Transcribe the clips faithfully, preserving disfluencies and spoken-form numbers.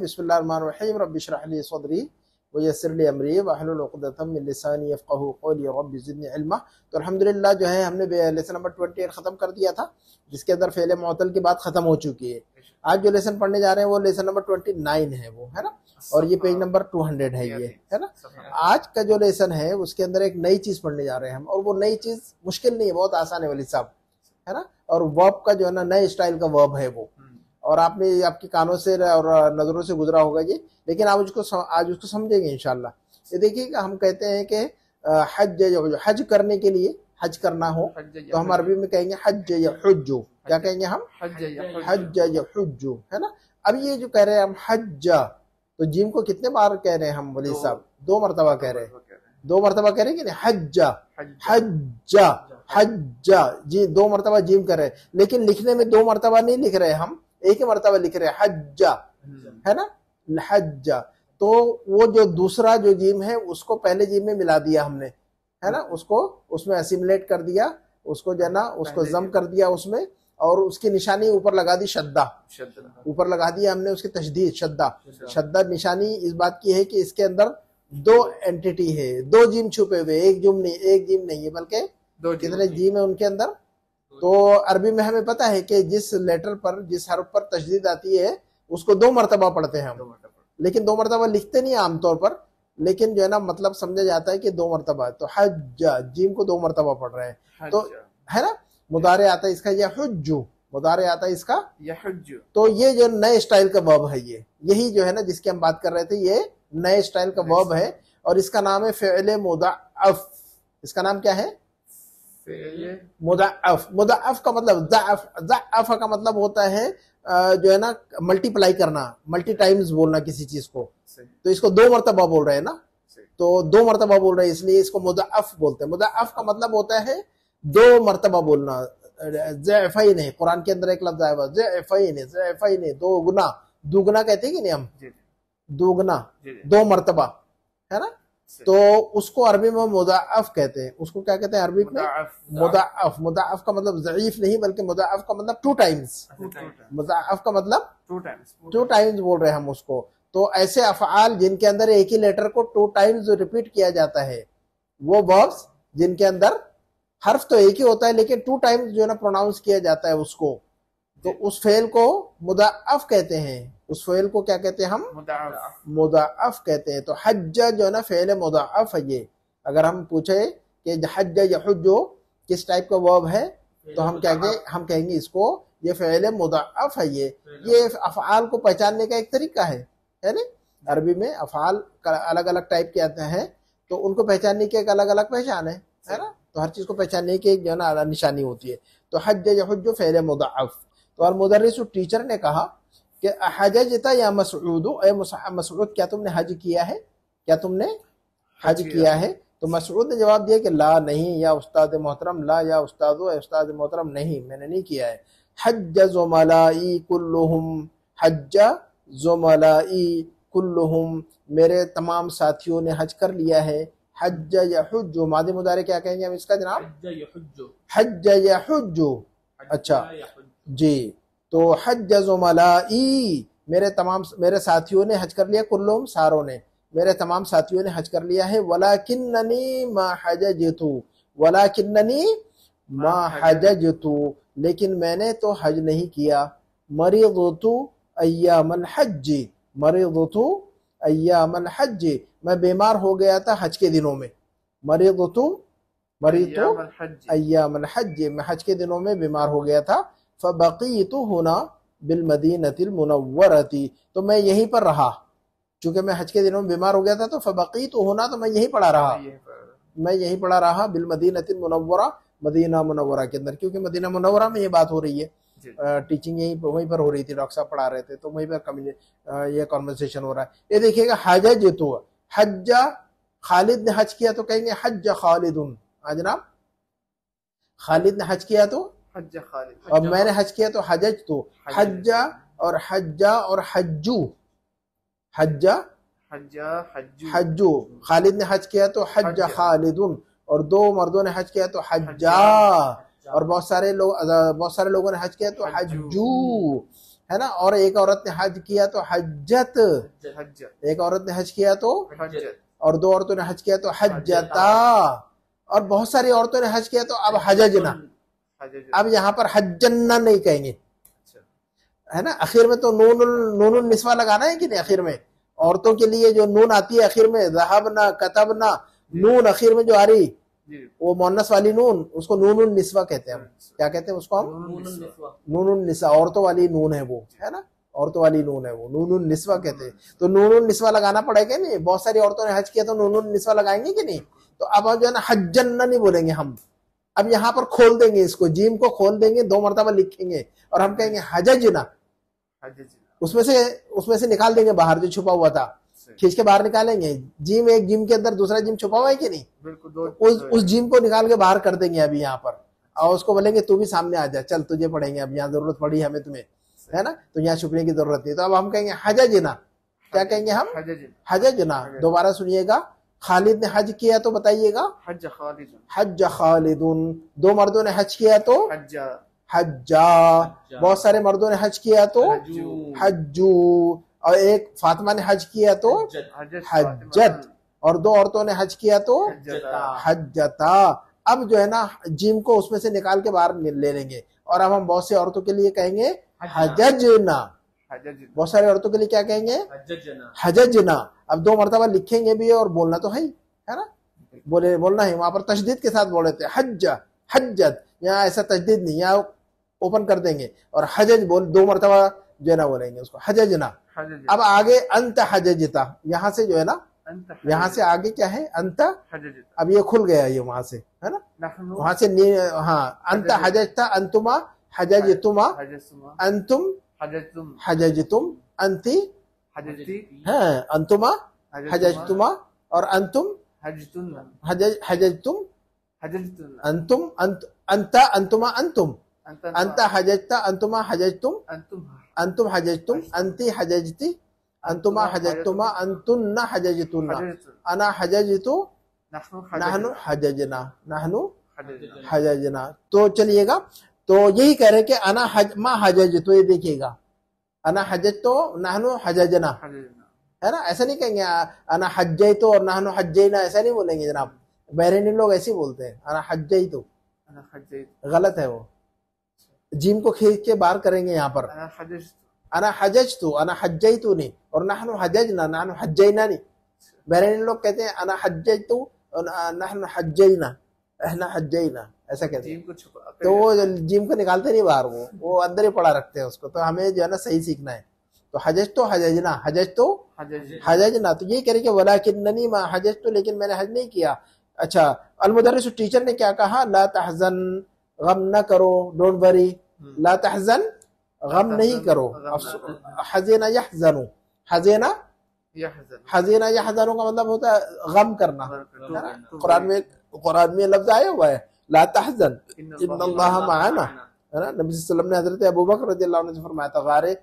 बिस्मिल्लाहिर्रहमानिर्रहीम रब्बि इश्रह ली सदरी व यस्सिर ली अमरी वहलुल उक़दतम मिन लिसानी यफ़क़हू क़ौली रब्बि ज़िदनी इल्मा। तो अल्हम्दुलिल्लाह जो है हमने लेसन नंबर अट्ठाईस ख़त्म कर दिया था, जिसके अंदर फ़ेल मुअत्तल की बात ख़त्म हो चुकी है। आज जो लेसन पढ़ने जा रहे हैं वो लेसन नंबर उनतीस है, वो है ना, और ये पेज नंबर दो सौ है, ये है ना। आज का जो लेसन है उसके अंदर एक नई चीज़ पढ़ने जा रहे हैं हम, और वो नई चीज़ मुश्किल नहीं है, बहुत आसान है वली साहब, है ना। और वर्ब का जो है ना नए स्टाइल का वर्ब है वो, और आपने आपके कानों से और नजरों से गुजरा होगा ये, लेकिन आप उसको आज उसको समझेंगे इंशाल्लाह। ये देखिए हम कहते हैं कि हज हज करने के लिए, हज करना हो तो हम अरबी में कहेंगे हज यहुज्जु। क्या कहेंगे हम? हज यहुज्जु, है ना। अब ये जो कह रहे हैं हम हज, तो जीम को कितने बार कह रहे हैं हम वली साहब? दो मरतबा कह रहे हैं, दो मरतबा कह रहे हैं कि नहीं, हज हज हज, जी दो मरतबा जीम कर रहे हैं, लेकिन लिखने में दो मरतबा नहीं लिख रहे हम, एक ही मरतबा लिख रहे हैं हज्जा, है ना, हज्जा। तो वो जो दूसरा जो जीम है उसको पहले जीम में मिला दिया हमने, है ना, उसको उसमें असिमिलेट कर दिया, उसको जो है ना उसको जम कर दिया उसमें, और उसकी निशानी ऊपर लगा दी शद्दा, ऊपर लगा दिया हमने उसकी तशदीद शद्दा। शद्दा निशानी इस बात की है कि इसके अंदर दो एंटिटी है, दो जीम छुपे हुए, एक जीम नहीं, एक जीम नहीं है बल्कि कितने जीम है उनके अंदर। तो अरबी में हमें पता है कि जिस लेटर पर, जिस हर्फ पर तशदीद आती है उसको दो मरतबा पढ़ते हैं हम, लेकिन दो मरतबा लिखते नहीं आमतौर पर, लेकिन जो है ना मतलब समझा जाता है कि दो मरतबा। तो हज, जीम को दो मरतबा पढ़ रहे हैं, तो है ना। मुदारे आता है इसका यहुज्जु, मुदारे आता है इसका यहुज्जु। तो ये जो नए स्टाइल का वर्ब है, ये यही जो है ना जिसकी हम बात कर रहे थे, ये नए स्टाइल का वर्ब है, और इसका नाम है फ़िअल मुदाअफ। इसका नाम क्या है? मुदाअफ। मुदाअफ का मतलब ज़अफ, ज़अफ का मतलब होता है जो है ना मल्टीप्लाई करना, मल्टी टाइम्स बोलना किसी चीज को। तो इसको दो मरतबा बोल रहे हैं ना, तो दो मरतबा बोल रहे हैं इसलिए इसको मुदाअफ बोलते हैं। मुदाअफ का मतलब होता है दो मरतबा बोलना। ज़अफ़ैन है, कुरान के अंदर एक लफ्ज़ आया हुआ ज़अफ़ैन, ज़अफ़ैन दो गुना, दुगना कहते हैं कि नहीं हम, दुगना, दो मरतबा, है ना। तो उसको अरबी में मुदाअफ कहते हैं। उसको क्या कहते हैं अरबी में? मुदाअफ। मुदाअफ का मतलब ज़ईफ नहीं, बल्कि मुदाअफ का मतलब टू टाइम्स। मुदाअफ का मतलब टू टाइम्स, टू टाइम्स बोल रहे हैं हम उसको। तो ऐसे अफ़आल जिनके अंदर एक ही लेटर को टू टाइम्स रिपीट किया जाता है, वो वर्ब्स जिनके अंदर हर्फ तो एक ही होता है लेकिन टू टाइम्स जो है ना प्रोनाउंस किया जाता है उसको, तो उस फेल को मुदाअफ कहते हैं। उस फेल को क्या कहते हैं हम? मुदाअफ, मुदाअफ कहते हैं। तो हज्जा जो है ना फेल मुदाअफ है ये। अगर हम पूछे कि हज्जा यहुज्जु किस टाइप का वर्ब है, तो हम कहेंगे हम कहेंगे इसको ये फेल मुदाअफ है। ये ये अफ़आल को पहचानने का एक तरीका है, है ना। अरबी में अफ़आल अलग अलग टाइप के आते हैं, तो उनको पहचानने की एक अलग अलग पहचान है, है ना। तो हर चीज को पहचानने की एक जो है ना निशानी होती है। तो हज्जा यहुज्जु फेल मुदाअफ। तो और मुदर्रिस टीचर ने कहा कि हजजता या मसऊद, ए मसऊद क्या तुमने हज किया है, क्या तुमने हज किया है? तो मसऊद ने जवाब दिया कि ला नहीं या उस्ताद मोहतरम, ला या उस्तादो, उस्ताद मोहतरम नहीं, मैंने नहीं किया है। हज्ज ज़ुमलाई कुल्लुहुम, हज्ज ज़ुमलाई कुल्लुहुम, मेरे तमाम साथियों ने हज कर लिया है। हज्ज यहुज्जु, मादी मुदारे क्या कहेंगे हम इसका जनाब? हज्ज यहुज्जु। अच्छा जी, तो हज्ज ज़ुमलाई, मेरे तमाम मेरे साथियों ने हज कर लिया, कुल्लुहुम सारों ने, मेरे तमाम साथियों ने हज कर लिया है। वलाकिन्ननी मा हजजतु, वलाकिन्ननी मा हजजतु, लेकिन मैंने तो हज नहीं किया। मरीदतु अय्यामल हज्ज, मरीदतु अय्यामल हज्ज, मैं बीमार हो गया था हज के दिनों में। मरीदतु मरीदतु अय्यामल हज्ज, मैं हज के दिनों में बीमार हो गया था। फबक़ीतु हुना बिल मदीनतिल मुनव्वरति, तो मैं यहीं पर रहा, चूंकि मैं हज के दिनों में बीमार हो गया था। तो फबक़ीतु हुना, तो मैं यहीं पड़ा रहा, मैं यहीं पड़ा रहा। बिल मदीनतिल मुनव्वरा, मदीना मुनव्वरा के अंदर, क्योंकि मदीना मुनव्वरा में ये बात हो रही है, टीचिंग यहीं वहीं पर हो रही थी, डॉक्टर साहब पढ़ा रहे थे, तो वहीं पर ये कॉन्वर्सेशन हो रहा है। ये देखिएगा हजजतु, हज्जा, खालिद ने हज किया तो कहेंगे हज्ज खालिदुन। हाँ जनाब, खालिद ने हज किया तो हज्ज खालिद, और मैंने हज किया तो हजज। तो हज्जा और हज्जा और हज्जू, हज्जा हज्जा हज्जू, खालिद ने हज किया तो हज्ज खालिदुन, और दो मर्दों ने हज किया तो हज्जा, और बहुत सारे लोग बहुत सारे लोगों ने हज किया तो हज्जू, है ना। और एक औरत ने हज किया तो हज्जत, हज, एक औरत ने हज किया तो हज, और दो औरतों ने हज किया तो हज्जता, और बहुत सारी औरतों ने हज किया तो अब हजजना। अब यहाँ पर हज्जन्ना नहीं कहेंगे, है ना। आखिर में तो नून नून निस्वा लगाना है कि नहीं, आखिर में औरतों के लिए जो नून आती है आखिर में, ज़हबना कतबना, नून आखिर में जो आ रही वो मोन्नस वाली नून, उसको नून निस्वा कहते हैं हम। क्या कहते हैं उसको हम? नून निस्वा, औरतों वाली नून है वो, है ना, औरतों वाली नून है वो, नून निस्वा कहते हैं। तो नून निस्वा लगाना पड़ेगा नहीं, बहुत सारी औरतों ने हज किया तो नून निस्वा लगाएंगे कि नहीं। तो अब जो है ना हज्जन्ना नहीं बोलेंगे हम, अब यहाँ पर खोल देंगे, इसको जीम को खोल देंगे, दो मरतबा लिखेंगे और हम कहेंगे हजजना। उसमें से उसमें से निकाल देंगे बाहर जो छुपा हुआ था, खींच के बाहर निकालेंगे। जिम, एक जिम के अंदर दूसरा जिम छुपा हुआ है कि नहीं, तो उस उस जिम को निकाल के बाहर कर देंगे अभी यहाँ पर, और उसको बोलेंगे तू भी सामने आ जा, चल तुझे पढ़ेंगे, अब यहाँ जरूरत पड़ी हमें तुम्हें, है ना, तो यहाँ छुपने की जरूरत नहीं। तो अब हम कहेंगे हजजना। क्या कहेंगे हम? हजजना। दोबारा सुनिएगा, खालिद ने हज किया तो बताइएगा हज खालिद, हज खालिदुन। दो मर्दों ने हज किया तो हज्जा, हज्जा। बहुत सारे मर्दों ने हज किया तो हज्जू। और एक फातिमा ने हज किया तो हज्जत, और दो औरतों ने हज किया तो हज्जता। अब जो है ना जिम को उसमें से निकाल के बाहर ले लेंगे, और अब हम बहुत सी औरतों के लिए कहेंगे हजजना। बहुत सारी औरतों के लिए क्या कहेंगे? हजजना। अब दो मरतबा लिखेंगे भी और बोलना तो है ही, है ना, बोले बोलना है। वहां पर तशदीद के साथ बोल रहे थे हज्जा हज्जत, यहाँ ऐसा तशदीद नहीं, यहाँ ओपन कर देंगे और हजज बोल, दो मरतबा जो है ना बोलेंगे उसको हजजना। अब आगे अंत हजजता, यहाँ से जो है ना, यहाँ से आगे क्या है? अंत। अब ये खुल गया ये वहां से, है ना, वहां से नी, हाँ, अंत हजजता, अंतुमा हजजतुमा, अंतुम हजजतुम, अंती है, अंतुमा हजजतुमा, और अंतुम हजज हजजतुम, अंतुम अंत अंत अंतुमा अंतुम, अंत हजजता, अंतुमा हजजतुम, अंतुम हजजतुम, अंती हजजती, अंतुमा हजजतुमा, अंतुन्ना हजजतुन्ना, अना हजजतु, नहनु हजजना, नहनु हजजना। तो चलिएगा, तो यही कह रहे कि अना हज मा हजज, तो ये देखिएगा अना हजज तो नहनु हजजना, है ना। ऐसा नहीं कहेंगे अना हज्जई तो और नहनु हज्जैना, ऐसा नहीं बोलेंगे जनाब। बहरीनी लोग ऐसे ही बोलते हैं, अना हज्जई तो, गलत है वो। जिम को खींच के बाहर करेंगे यहाँ पर, अना हजज तो, अना हज्जई तो नहीं, और नहनु हजजना, नहनु हज्जैना नहीं। बहरीनी लोग कहते हैं अना हज्जई तो नहनु हज्जैना, अहना हज्जैना, ऐसा कहते हैं। तो वो जिम को निकालते नहीं बाहर, वो वो अंदर ही पड़ा रखते हैं उसको। तो हमें जो है ना सही सीखना है। तो हजज तो हजजना, हजज तो हजजना। तो ये करें कि वलाकिन्ननी मा हजज तो, लेकिन मैंने हज नहीं किया। अच्छा, अलमुदर्रिस टीचर ने क्या कहा? ला तहजन, गम न करो, डोंट वरी। ला तहजन, गम नहीं करो। हज़ेना यहज़नु, हज़ेना हज़ेना यहज़नु का मतलब होता है गम करना, है ना। कुरान में कुरान में लफ्ज आया हुआ है ला तहज़न इन्नल्लाह मअना, है ना। नबी सल्लल्लाहु अलैहि वसल्लम ने हजरत अबू बकर रज़ियल्लाहु अन्हु से फरमाया था गारे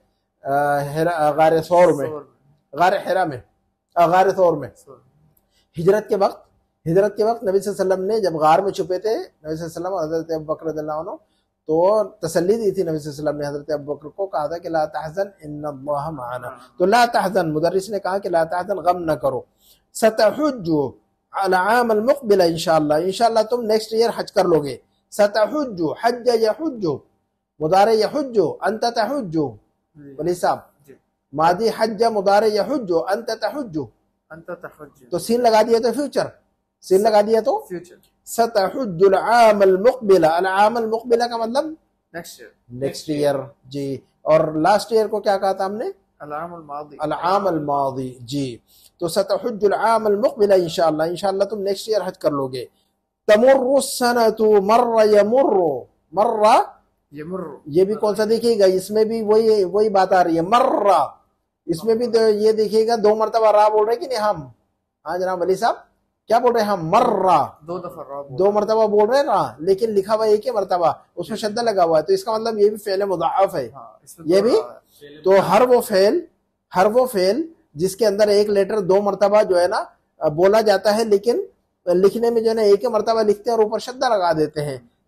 गारे सौर में, गारे हिरा में, गारे सौर में, हिजरत के वक्त, हिजरत के वक्त नबी सल्लल्लाहु अलैहि वसल्लम ने जब गार में छुपे थे, नबी सल्लल्लाहु अलैहि वसल्लम और हजरत अबू बकर रज़ियल्लाहु अन्हु, तो तसल्ली दी थी नबी सल्लल्लाहु अलैहि वसल्लम ने हजरत अबू बकर को, कहा था कि ला तहज़न इन्नल्लाह मअना। तो ला तहज़न, मुदर्रिस ने कहा कि ला तहज़न, गम न करो। सतहुज्जु अला आम अल मुक़बिला, इंशाअल्लाह, इंशाअल्लाह तुम नेक्स्ट ईयर हज कर लोगे। सतहुज्जु, हज्ज यहुज्जु, मुदारे यहुज्जु, अंत तहुज्जु। वली साहब, मादी हज्ज, मुदारे यहुज्जु, अंत तहुज्जु, तो सीन लगा दिया तो फ्यूचर, सीन लगा दिया तो फ्यूचर। सतहुज्जुल आम अल मुक़बिला, अल आम अल मुक़बिला का मतलब नेक्स्ट ईयर, नेक्स्ट ईयर जी। और लास्ट ईयर को क्या कहा था हमने? अल आम अल मादी, अल आम अल मादी जी। तो सतहुज्जुल आम अल मुक़बिला, इंशाअल्लाह, इंशाअल्लाह तुम नेक्स्ट ईयर हज कर लोगे। तमुर्रु सनतु मर्रा यमुर्रु, मर्रा यमुर्रु, ये भी कौन सा देखिएगा, इसमें भी वही वही बात आ रही है, मर्रा। इसमें भी तो ये देखिएगा दो मरतबा रा बोल रहे कि नहीं हम? हाँ जनाब वली साहब, क्या बोल रहे हैं हम? मर्रा, दो दफा रा, दो मरतबा बोल रहे हैं रा, लेकिन लिखा हुआ एक ही मरतबा, उसमें शद्दा लगा हुआ है। तो इसका मतलब ये भी फेल मुदाअफ है। हाँ, ये भी तो हर वो फेल, हर वो फेल जिसके अंदर एक लेटर दो मरतबा जो है ना बोला जाता है, लेकिन लिखने में जो है ना एक ही मरतबा लिखते हैं और ऊपर शद्दा लगा देते हैं,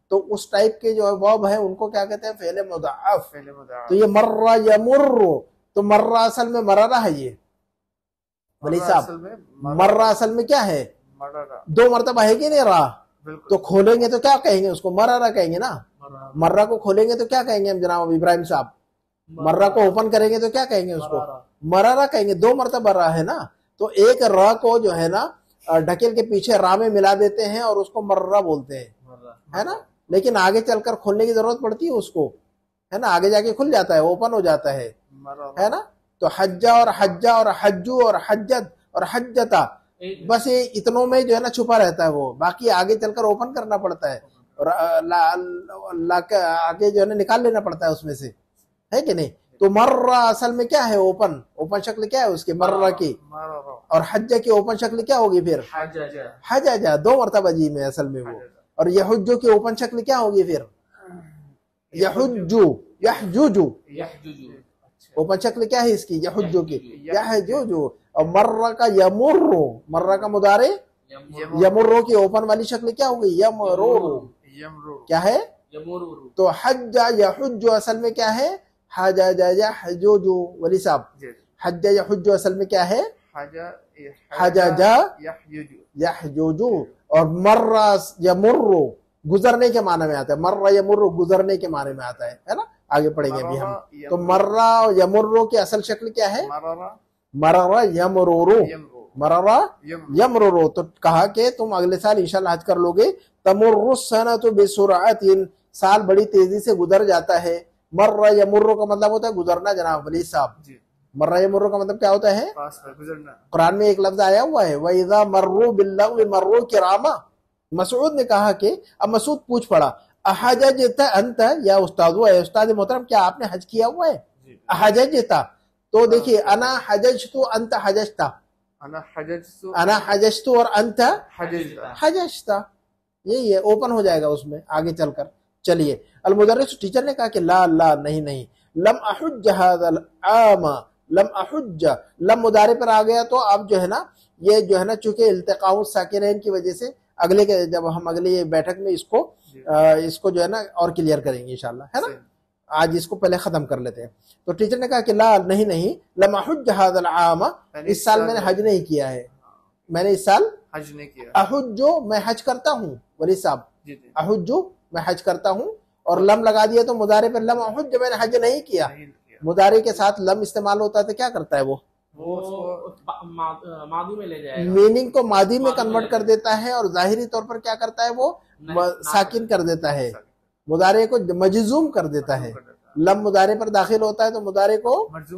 तो उस टाइप के जो वर्ब है उनको क्या कहते हैं, फेले मुदाअफ। फेले मुदाअफ। तो ये मर्रा यमुर्रु, तो मर्रा असल में मररा है। ये वली साहब मर्रा असल में क्या है, मररा, दो मरतबा है कि नहीं रहा, बिल्कुल। तो खोलेंगे तो क्या कहेंगे उसको, मर्रा कहेंगे ना। मर्रा को खोलेंगे तो क्या कहेंगे हम जनाब इब्राहिम साहब, मर्रा को ओपन करेंगे तो क्या कहेंगे उसको, मरारा कहेंगे। दो मरतबा रा है ना, तो एक रा को जो है ना ढकेल के पीछे रा में मिला देते हैं और उसको मर्रा बोलते हैं, है ना। लेकिन आगे चलकर खोलने की जरूरत पड़ती है उसको, है ना, आगे जाके खुल जाता है, ओपन हो जाता है, है ना। तो हज्जा और हज्जा और हज्जू और हज्जत और हज्जता, बस ये इतनों में जो है ना छुपा रहता है वो, बाकी आगे चलकर ओपन करना पड़ता है और ला, ला, ला, आगे जो है ना निकाल लेना पड़ता है उसमें से, है कि नहीं। तो मर्रा असल में क्या है, ओपन, ओपन शक्ल क्या है उसकी, मर्रा की। और हज्जा की ओपन शक्ल क्या होगी फिर, हज्जा, दो मरतबा जी में असल में वो। और यहुज्जू की ओपन शक्ल क्या होगी फिर, यहुज्जू, यहजुजू, ओपन शक्ल क्या है इसकी, यहुज्जू की, यहजुजू। और मर्रा का यमुर्रु, मर्रा का मुदारे यमुर्रु की ओपन वाली शक्ल क्या होगी, यमरुरु, क्या है। तो हज्जा यहुज्जू असल में क्या है, हज्जा यहजुजू। वली साहब हज्जा यहुज्जू असल में क्या है, हज्जा यहजुजू। और मर्रा यमुर्रु गुजरने के माने में आता है, मर्रा यमुर्रु गुजरने के माने में आता है, है ना। आगे पढ़ेंगे अभी हम। तो मर्रा यमुर्रु की असल शक्ल क्या है, मर्रा यमरुरु, मर्रा यमरुरु। तो कहा कि तुम अगले साल इंशाल्लाह हज कर लोगे। तमुर्रु सनतु बिसुरअतिन, साल बड़ी तेजी से गुजर जाता है। मर्रा यमुर्रु का मतलब होता है गुजरना जनाब वली साहब। मर्रा यमुर्रु का मतलब क्या होता है, कुरान में एक लफ्ज आया हुआ है, वइज़ा मर्रु बिल्लग़्वी मर्रु किरामा। मसूद ने कहा कि, अब मसूद पूछ पड़ा, अहजजता अंत या उस्ताद, उस्ताद मोहतरम क्या आपने हज किया हुआ है, अहजजता। तो देखिए अना हजजतु अंत हजजता, अना हजजतु, अना हजजतु और अंत हजजता, हजजता, यही है, ओपन हो जाएगा उसमें आगे चलकर। चलिए अल मुदर्रिस टीचर ने कहा कि ला ला नहीं नहीं, लम अहुज्ज हाज़ल आम, लम अहुज्ज, लम मुदारे पर आ गया तो अब जो है ना ये जो है ना चूंकि इल्तिकाउ साकिनैन की वजह से अगले के जब हम अगले बैठक में इसको आ, इसको जो है ना और क्लियर करेंगे इंशाल्लाह, है ना। आज इसको पहले खत्म कर लेते हैं। तो टीचर ने कहा कि ला नहीं नहीं, लम अहुज्ज हाज़ल आम, इस साल मैंने हज नहीं किया है, मैंने इस साल हज नहीं किया। अहुज्जो मैं हज करता हूँ वली साहब, अहुज्जो मैं हज करता हूँ। और लम लगा दिया तो मुदारे पर लम अहुज्ज मैंने हज नहीं किया। मुदारे के साथ लम इस्तेमाल होता है तो क्या करता है वो, वो मादी में ले जाएगा, मीनिंग को मादी में कन्वर्ट कर देता है और जाहिरी तौर पर क्या करता है वो साकिन कर देता है, मुदारे को मजजूम कर देता है। लम मुदारे पर दाखिल होता है तो मुदारे को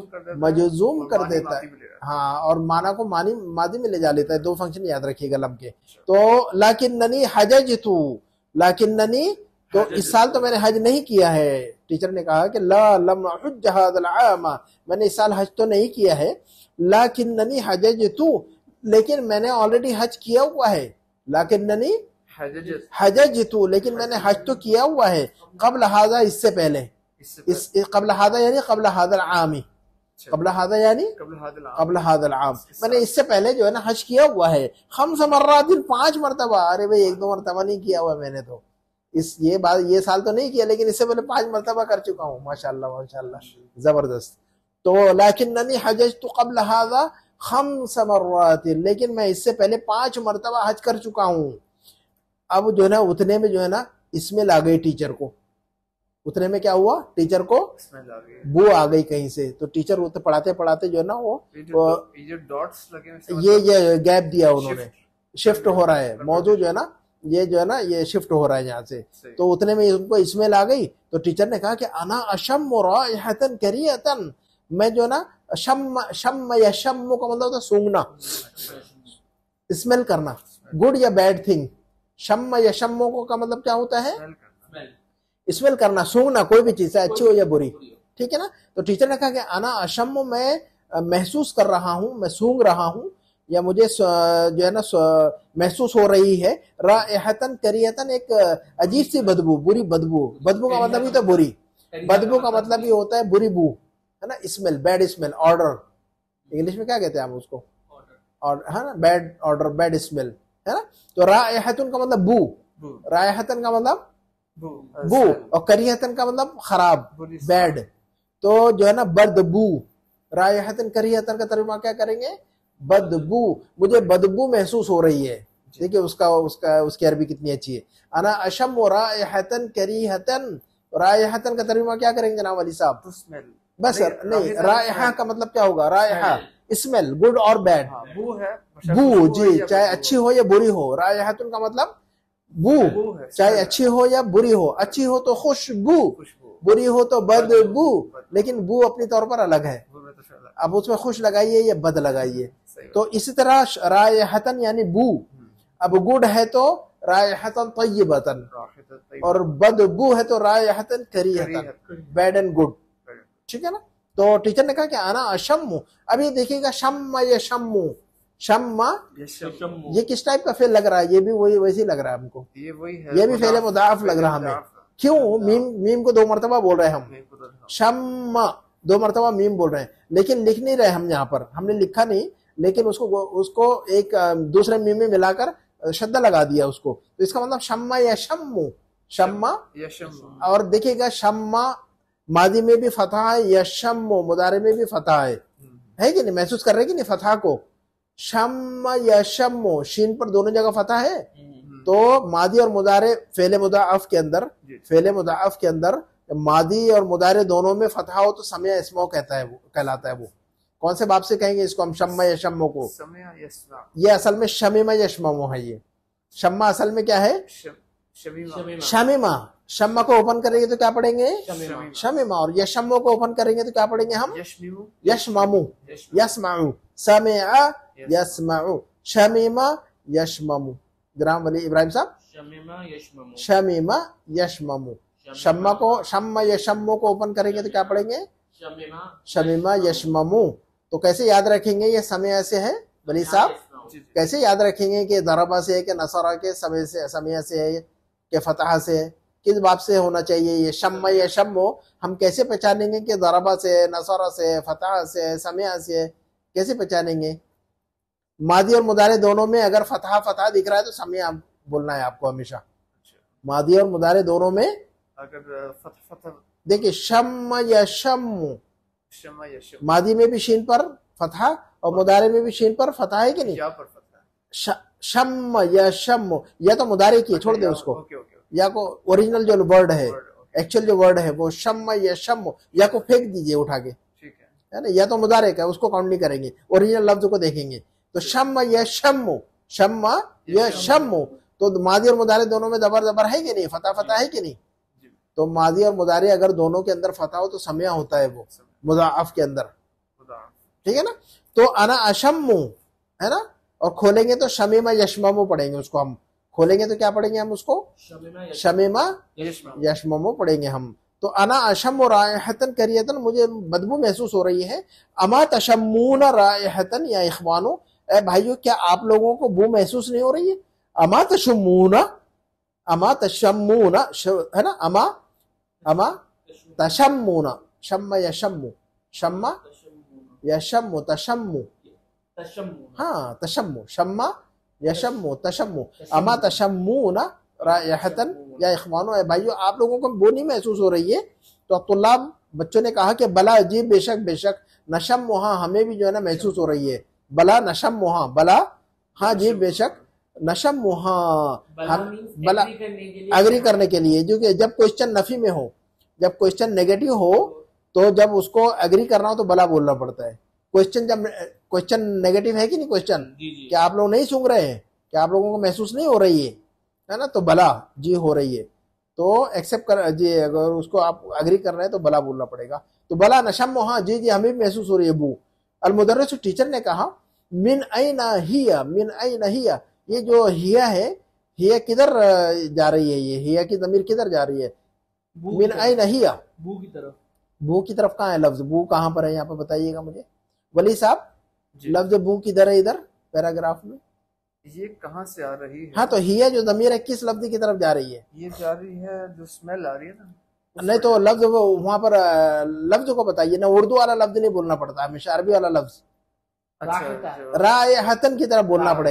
मजजूम कर देता है, हाँ, और माना को मानी मादी में ले जा लेता है। दो फंक्शन याद रखिएगा लम के। तो लाकिन्ननी हजजतु, लाकिन्ननी तो इस साल तो मैंने हज नहीं किया है। टीचर ने कहा कि ला लम अहुज्ज हाज़ल आम, मैंने इस साल हज तो नहीं किया है। लाकिन्ननी हजजतु, लेकिन मैंने ऑलरेडी हज किया हुआ है। लाकिन्ननी हजजतु, लेकिन मैंने हज तो किया हुआ है। क़ब्ल हाज़ा, इससे पहले, इस क़ब्ल हाज़ा यानी क़ब्ल हाज़ल आमी, क़ब्ल हाज़ा यानी क़ब्ल हाज़ल आम, मैंने इससे पहले जो है ना हज किया हुआ है। खम्स मर्रातिन, पांच मरतबा। अरे भाई एक दो मरतबा नहीं किया हुआ मैंने तो, इस ये बात ये साल तो नहीं किया, लेकिन इससे पहले पांच मरतबा कर चुका हूँ। माशाल्लाह माशाल्लाह, जबरदस्त। तो लाकिन्ननी हजजतु क़ब्ल हाज़ा खम्स मर्रातिन, लेकिन मैं इससे पहले पांच मरतबा हज कर चुका हूँ। अब जो है ना उतने में जो है ना इसमें ला गई टीचर को, उतने में क्या हुआ, टीचर को वो आ गई कहीं से। तो टीचर वो तो पढ़ाते पढ़ाते जो है ना वो ये डॉट्स लगे, ये ये गैप दिया उन्होंने, शिफ्ट हो रहा है मौजूद जो है ना, ये जो है ना ये शिफ्ट हो रहा है यहाँ से। तो उतने में उनको इसमें ला गई। तो टीचर ने कहा कि अना अशम्मु राइहतन करियतन, मैं जो है ना शम्म शम्म या शम्मु का मतलब होता है सूंघना, स्मेल करना, गुड या बैड थिंग। शम्म या शम्मु को का मतलब क्या होता है, स्मेल करना, सूंघना, कोई भी चीज है अच्छी हो या बुरी, ठीक है ना। तो टीचर ने कहा कि अना अशम्मु, मैं महसूस कर रहा हूँ, मैं सूंघ रहा हूँ, या मुझे जो है ना महसूस हो रही है राइहतन करियतन, एक अजीब सी बदबू, बुरी बदबू। बदबू का मतलब ही तो बुरी, बदबू का मतलब ही होता है बुरी बू, है ना, smell, bad smell, odour, English में क्या कहते हैं हम उसको, और है ना बैड ऑर्डर, बैड स्मेल, है ना। तो राइहतन का मतलब बू, राइहतन का मतलब बू बू, और करीहतन का मतलब खराब, बुरी बैड। तो जो है ना बदबू, रायहतन करीहतन का तर्जुमा क्या करेंगे? बदबू, मुझे बदबू महसूस हो रही है। देखिए उसका उसका उसकी अरबी कितनी अच्छी है। अना अशम रायहतन करीहतन, रायहतन का तर्जुमा क्या करेंगे जनाब अली साहब? To smell. बस नहीं, रायहा का मतलब क्या होगा? रायहा स्मेल, गुड और बैड। हाँ, बू है, बू जी, चाहे अच्छी हो या बुरी हो। रायहतुन का मतलब बू, बू है, चाहे smell अच्छी हो या बुरी हो। अच्छी हो तो खुशबू, खुशबू, बुरी हो तो बदबू, लेकिन बू अपनी तौर पर अलग है। बू में तो शायद अब उसमें खुश लगाइए या बद लगाइए। सही बात। तो इसी तरह रायहतन यानी बू, अब गुड है तो रायहतन तय्यबतन, राहित तय्यब, और बदबू है तो रायहतन करीहतन, करीहतन। Bad and good. ठीक है ना? तो टीचर ने कहा कि आना अशम्मु। अब ये देखिएगा शम्मा या शम्मु, शम्मा ये शम, शम्मु। ये किस टाइप का फेल लग रहा है? ये भी वही वैसे ही लग रहा है हमको। ये वही है, ये भी फेल मुदाफ लग रहा है हमें। क्यों? मीम मीम को दो मरतबा बोल रहे हैं हम, शम्मा दो मरतबा मीम बोल रहे हैं, लेकिन लिख नहीं रहे हम। यहाँ पर हमने लिखा नहीं, लेकिन उसको उसको एक दूसरे मीम में मिलाकर शद्दा लगा दिया उसको। तो इसका मतलब शम्मा या शम्मु, शम्मा। ये शम, और देखिएगा शम्मा मादी में भी फतहा है, यशम्मु मुदारे में भी फतहा है, है कि नहीं? महसूस कर रहे कि नहीं फतहा को? शम्मा यशम्मु, शीन पर दोनों जगह फतहा है। तो मादी और मुदारे फेले मुदाअफ के अंदर, फेले मुदाअफ के अंदर मादी और मुदारे दोनों में फतहा हो तो समय इसमो कहता है, वो कहलाता है। वो कौन से बाब से कहेंगे इसको हम? शम्मा यशम्मु को। समय यस्मा, ये असल में शमीमा यशममु है। ये शम्मा असल में क्या है? शम, शमीमा, शमीमा। शमीमा। शम्मा को ओपन करेंगे तो क्या पढ़ेंगे? शमीमा। शमीमा। और यशम्मु को ओपन करेंगे तो क्या पढ़ेंगे हम? यशमीमु, यशममु, यस्मउ, समिअ यस्मउ, शमीमा यशममु। ग्राम वाली इब्राहिम साहब, शमीमा यशममु, शमीमा यशममु। शम्मा को, शम्मा यशम्मु को ओपन करेंगे तो क्या पढ़ेंगे? शमीमा शमीमा यशममु। तो कैसे याद रखेंगे? ये समय से है वली साहब, जी, जी। कैसे याद रखेंगे कि दरबा से है कि नसरा के समय से, समय से है कि फतहा से है? किस बाब से होना चाहिए? ये शम्मा या शम्मो हम कैसे पहचानेंगे कि दरबा से, नसरा से, फतहा से, समय से? कैसे पहचानेंगे? मादी और मुदारे दोनों में अगर फतहा फतहा दिख रहा है तो समय बोलना है आपको हमेशा। मादी और मुदारे दोनों में अगर फत फत देखिए शम्मा या शम्मु, शमा यशम, मादी में भी शीन पर फतहा और मुदारे में भी शीन पर फतहा है कि नहीं? या पर फतहा, श- शम्म या शम्मु, या तो मुदारे की है, छोड़ दे उसको, ओके ओके, या को ओरिजिनल जो वर्ड है, वर्ड, ओके, एक्चुअल जो वर्ड है वो शम्म या शम्मु, या को फेंक दीजिए उठा के, ठीक है, है ना? या तो मुदारे का, उसको काउंट नहीं करेंगे, ओरिजिनल लफ्ज को देखेंगे। तो शम्म या शम्मु, शम्म या शम्मु, तो मादी और मुदारे दोनों में जबर जबर है कि नहीं? फतहा फतहा है कि नहीं? जी, तो मादी और मुदारे अगर दोनों के अंदर फतहा हो तो समय होता है वो मुदाअफ के अंदर। खुदा, ठीक है ना? तो अना अशम्मु है ना, और खोलेंगे तो शमीमा यशममु पढ़ेंगे उसको हम। खोलेंगे तो क्या पढ़ेंगे हम उसको? शमीमा यश- शमीमा यशमा, यशममु पढ़ेंगे हम। तो अना अशम्मु रायहतन करियतन, मुझे बदबू महसूस हो रही है। अमा तशम्मून रायहतन या इखवानो, ए भाइयों क्या आप लोगों को बू महसूस नहीं हो रही है? अमा तशम्मून, अमा तशम्मून है ना, अमा अमा तशम्मून, शम्मा यशम्मु, शम्मा यशम्मु, तशम्मु, तशम्मु, हाँ तशम्मु, शम्मा यशम्मु, तशम्मु, अमा तशम्मून रायहतन या इखवानो, ए भाइयों आप लोगों को वो नहीं महसूस हो रही है? तो तुल्लाब बच्चों ने कहा कि बला जी बेशक बेशक, नशम्मु हाँ हमें भी जो है ना महसूस हो रही है। बला नशम्मु हाँ, बला हाँ जी बेशक, नशम्मु हाँ बला हम, means बला agree करने के लिए, अग्री करने के लिए, जो कि जब क्वेश्चन नफी में हो, जब क्वेश्चन नेगेटिव हो तो जब उसको अग्री करना हो तो बला बोलना पड़ता है। क्वेश्चन जब क्वेश्चन नेगेटिव है कि नहीं? क्वेश्चन जी जी, क्या आप लोग नहीं सुन रहे हैं? क्या आप लोगों को महसूस नहीं हो रही है? है ना? तो बला जी हो रही है, तो एक्सेप्ट कर जी, अगर उसको आप अग्री कर रहे हैं तो बला बोलना पड़ेगा। तो बला नशम हाँ जी जी हमें भी महसूस हो रही है बू। अलमुदर्रिस टीचर ने कहा मिन ऐना हिया, मिन ऐना हिया, ये जो हिया है, हिया किधर जा रही है? ये हिया की ज़मीर किधर जा रही है? बू मिन की ऐना हिया, तरफ, बू की तरफ, बू की तरफ कहाँ है लफ्ज? बू कहाँ पर है यहाँ पर बताइएगा मुझे वली साहब। जी। लफ्ज बू किधर है इधर पैराग्राफ में? ये कहाँ से आ रही है? हाँ तो हिया जो ज़मीर है किस लफ्ज की तरफ जा रही है? ये जा रही है जो स्मेल आ रही है ना, उस नहीं तो वजह- लफ्ज वो वहां पर अ, लफ्ज को बताइए ना, उर्दू वाला लफ्ज नहीं बोलना पड़ता, हमेशा अरबी वाला लफ्ज अच्छा, राहत है। जो- रायहतन की तरफ बोलना रायहतन। पड़ेगा।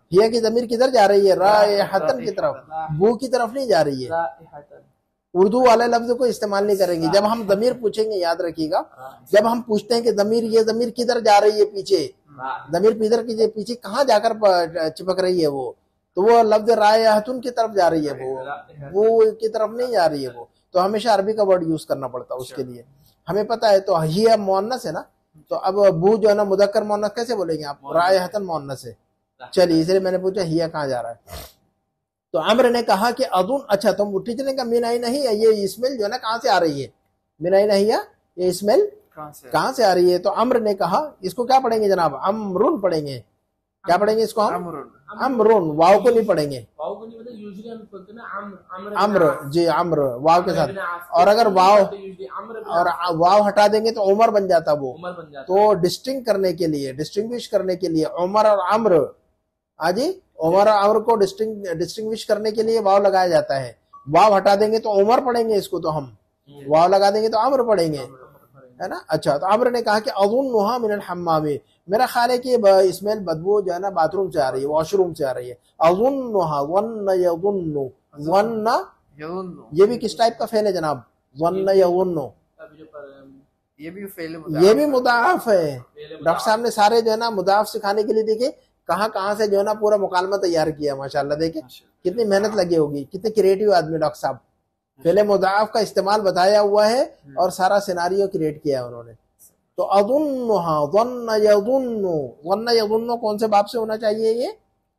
हिया की जमीर किधर जा रही है? रायहतन की तरफ, बू की तरफ नहीं जा रही है। राइहतन। उर्दू वाले लफ्ज को इस्तेमाल नहीं करेंगे। जब हम जमीर पूछेंगे, याद रखिएगा, जब हम पूछते हैं कि जमीर, ये जमीर किधर जा रही है पीछे, जमीर किधर की पीछे कहाँ जाकर प- चिपक रही है वो, तो वो लफ्ज रायहतुन की तरफ जा रही है, वो वो की तरफ नहीं जा रही है वो। तो हमेशा अरबी का वर्ड यूज करना पड़ता है उसके लिए, हमें पता है। तो हिया मुअन्नस है ना, तो अब बू जो है ना मुदक्कर मुअन्नस कैसे बोलेंगे आप? रायहतन मुअन्नस है। चलिए, इसलिए मैंने पूछा हिया कहाँ जा रहा है। तो अम्र ने कहा कि अदुन, अच्छा तुम टीचर ने कहा मीनाई नहीं है, ये इस्माइल जो है ना कहाँ से आ रही है? मीनाई नहीं है, ये इस्माइल कहाँ से कहाँ से आ रही है? तो अम्र ने कहा, इसको क्या पढ़ेंगे जनाब? अमरुन पढ़ेंगे। क्या पढ़ेंगे इसको हम? अमरुन। अमरुन, वाव को नहीं पढ़ेंगे। वाव को नहीं, मतलब यूजुअली हम बोलते हैं ना अम्र, अम्र, जी अम्र, वाव के साथ। साथ। और अगर वाव अम्र और वाव हटा देंगे तो उमर बन जाता वो। उमर बन जाता तो डिस्टिंग करने के लिए, डिस्टिंग्विश करने के लिए उमर और अम्र, आजी उमर और अम्र को डिस्टिंग डिस्टिंग्विश करने के लिए वाव लगाया जाता है। वाव हटा देंगे तो उमर पढ़ेंगे इसको, तो हम वाव लगा देंगे तो अम्र पढ़ेंगे, है ना। अच्छा, तो अम्र ने कहा कि अज़ुन्नुहा मिनल हम्मामी, मेरा ख्याल है कि इस्माइल बदबू जो है ना बाथरूम से आ रही है, वॉशरूम से आ रही है। अज़ुन्नुहा, वन्न यज़ुन्नु, वन्न यज़ुन्नु, ये भी किस टाइप का फेल है जनाब? वन्न यज़ुन्नु, अभी जो पर ये भी फेल ये भी मुदाफ है। डॉक्टर साहब ने सारे जो है ना मुदाफ सिखाने के लिए देखे कहाँ कहाँ से जो है ना पूरा मुकालमा तैयार किया, माशाल्लाह। देखे कितनी मेहनत लगी होगी, कितने क्रिएटिव आदमी डॉक्टर साहब। पहले मुदाफ का इस्तेमाल बताया हुआ है और सारा सिनारियो क्रिएट किया है उन्होंने। तो अज़ुन्नुहा, वन्न यज़ुन्नु, वन्न यज़ुन्नु कौन से बाब से होना चाहिए? ये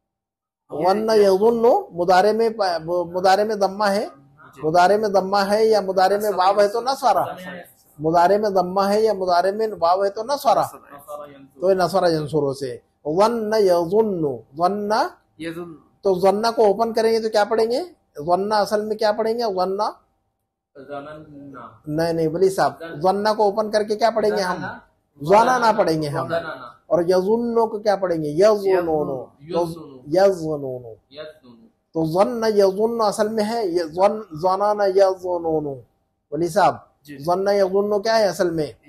वन्न यज़ुन्नु मुदारे में, मुदारे में दम्मा है, मुदारे में दम्मा है या मुदारे में वाव है तो नसरा, मुदारे में दम्मा है या मुदारे में वाव है तो नसरा, तो नसरा यंसुरो से। वन्न यज़ुन्नु, वन्ना, यज़ुन्नु, तो जन्ना को ओपन करेंगे तो क्या पढ़ेंगे? जन्ना असल में क्या पढ़ेंगे? जन्ना ज़नन्ना, नहीं नहीं वली साहब, जन्ना को ओपन करके क्या पढ़ेंगे हम? ज़ना ना पढ़ेंगे हम। ज़नन्ना, और यज़ुन्नु को क्या पढ़ेंगे? यज़ुन्नु, तो यज़ुन्नु, यज़ुन्नु, तो जन्न यज़ुन्नु असल में है ज़नाना यज़ुन्नु। वली साहब, जन्न यज़ुन्नु क्या है असल में?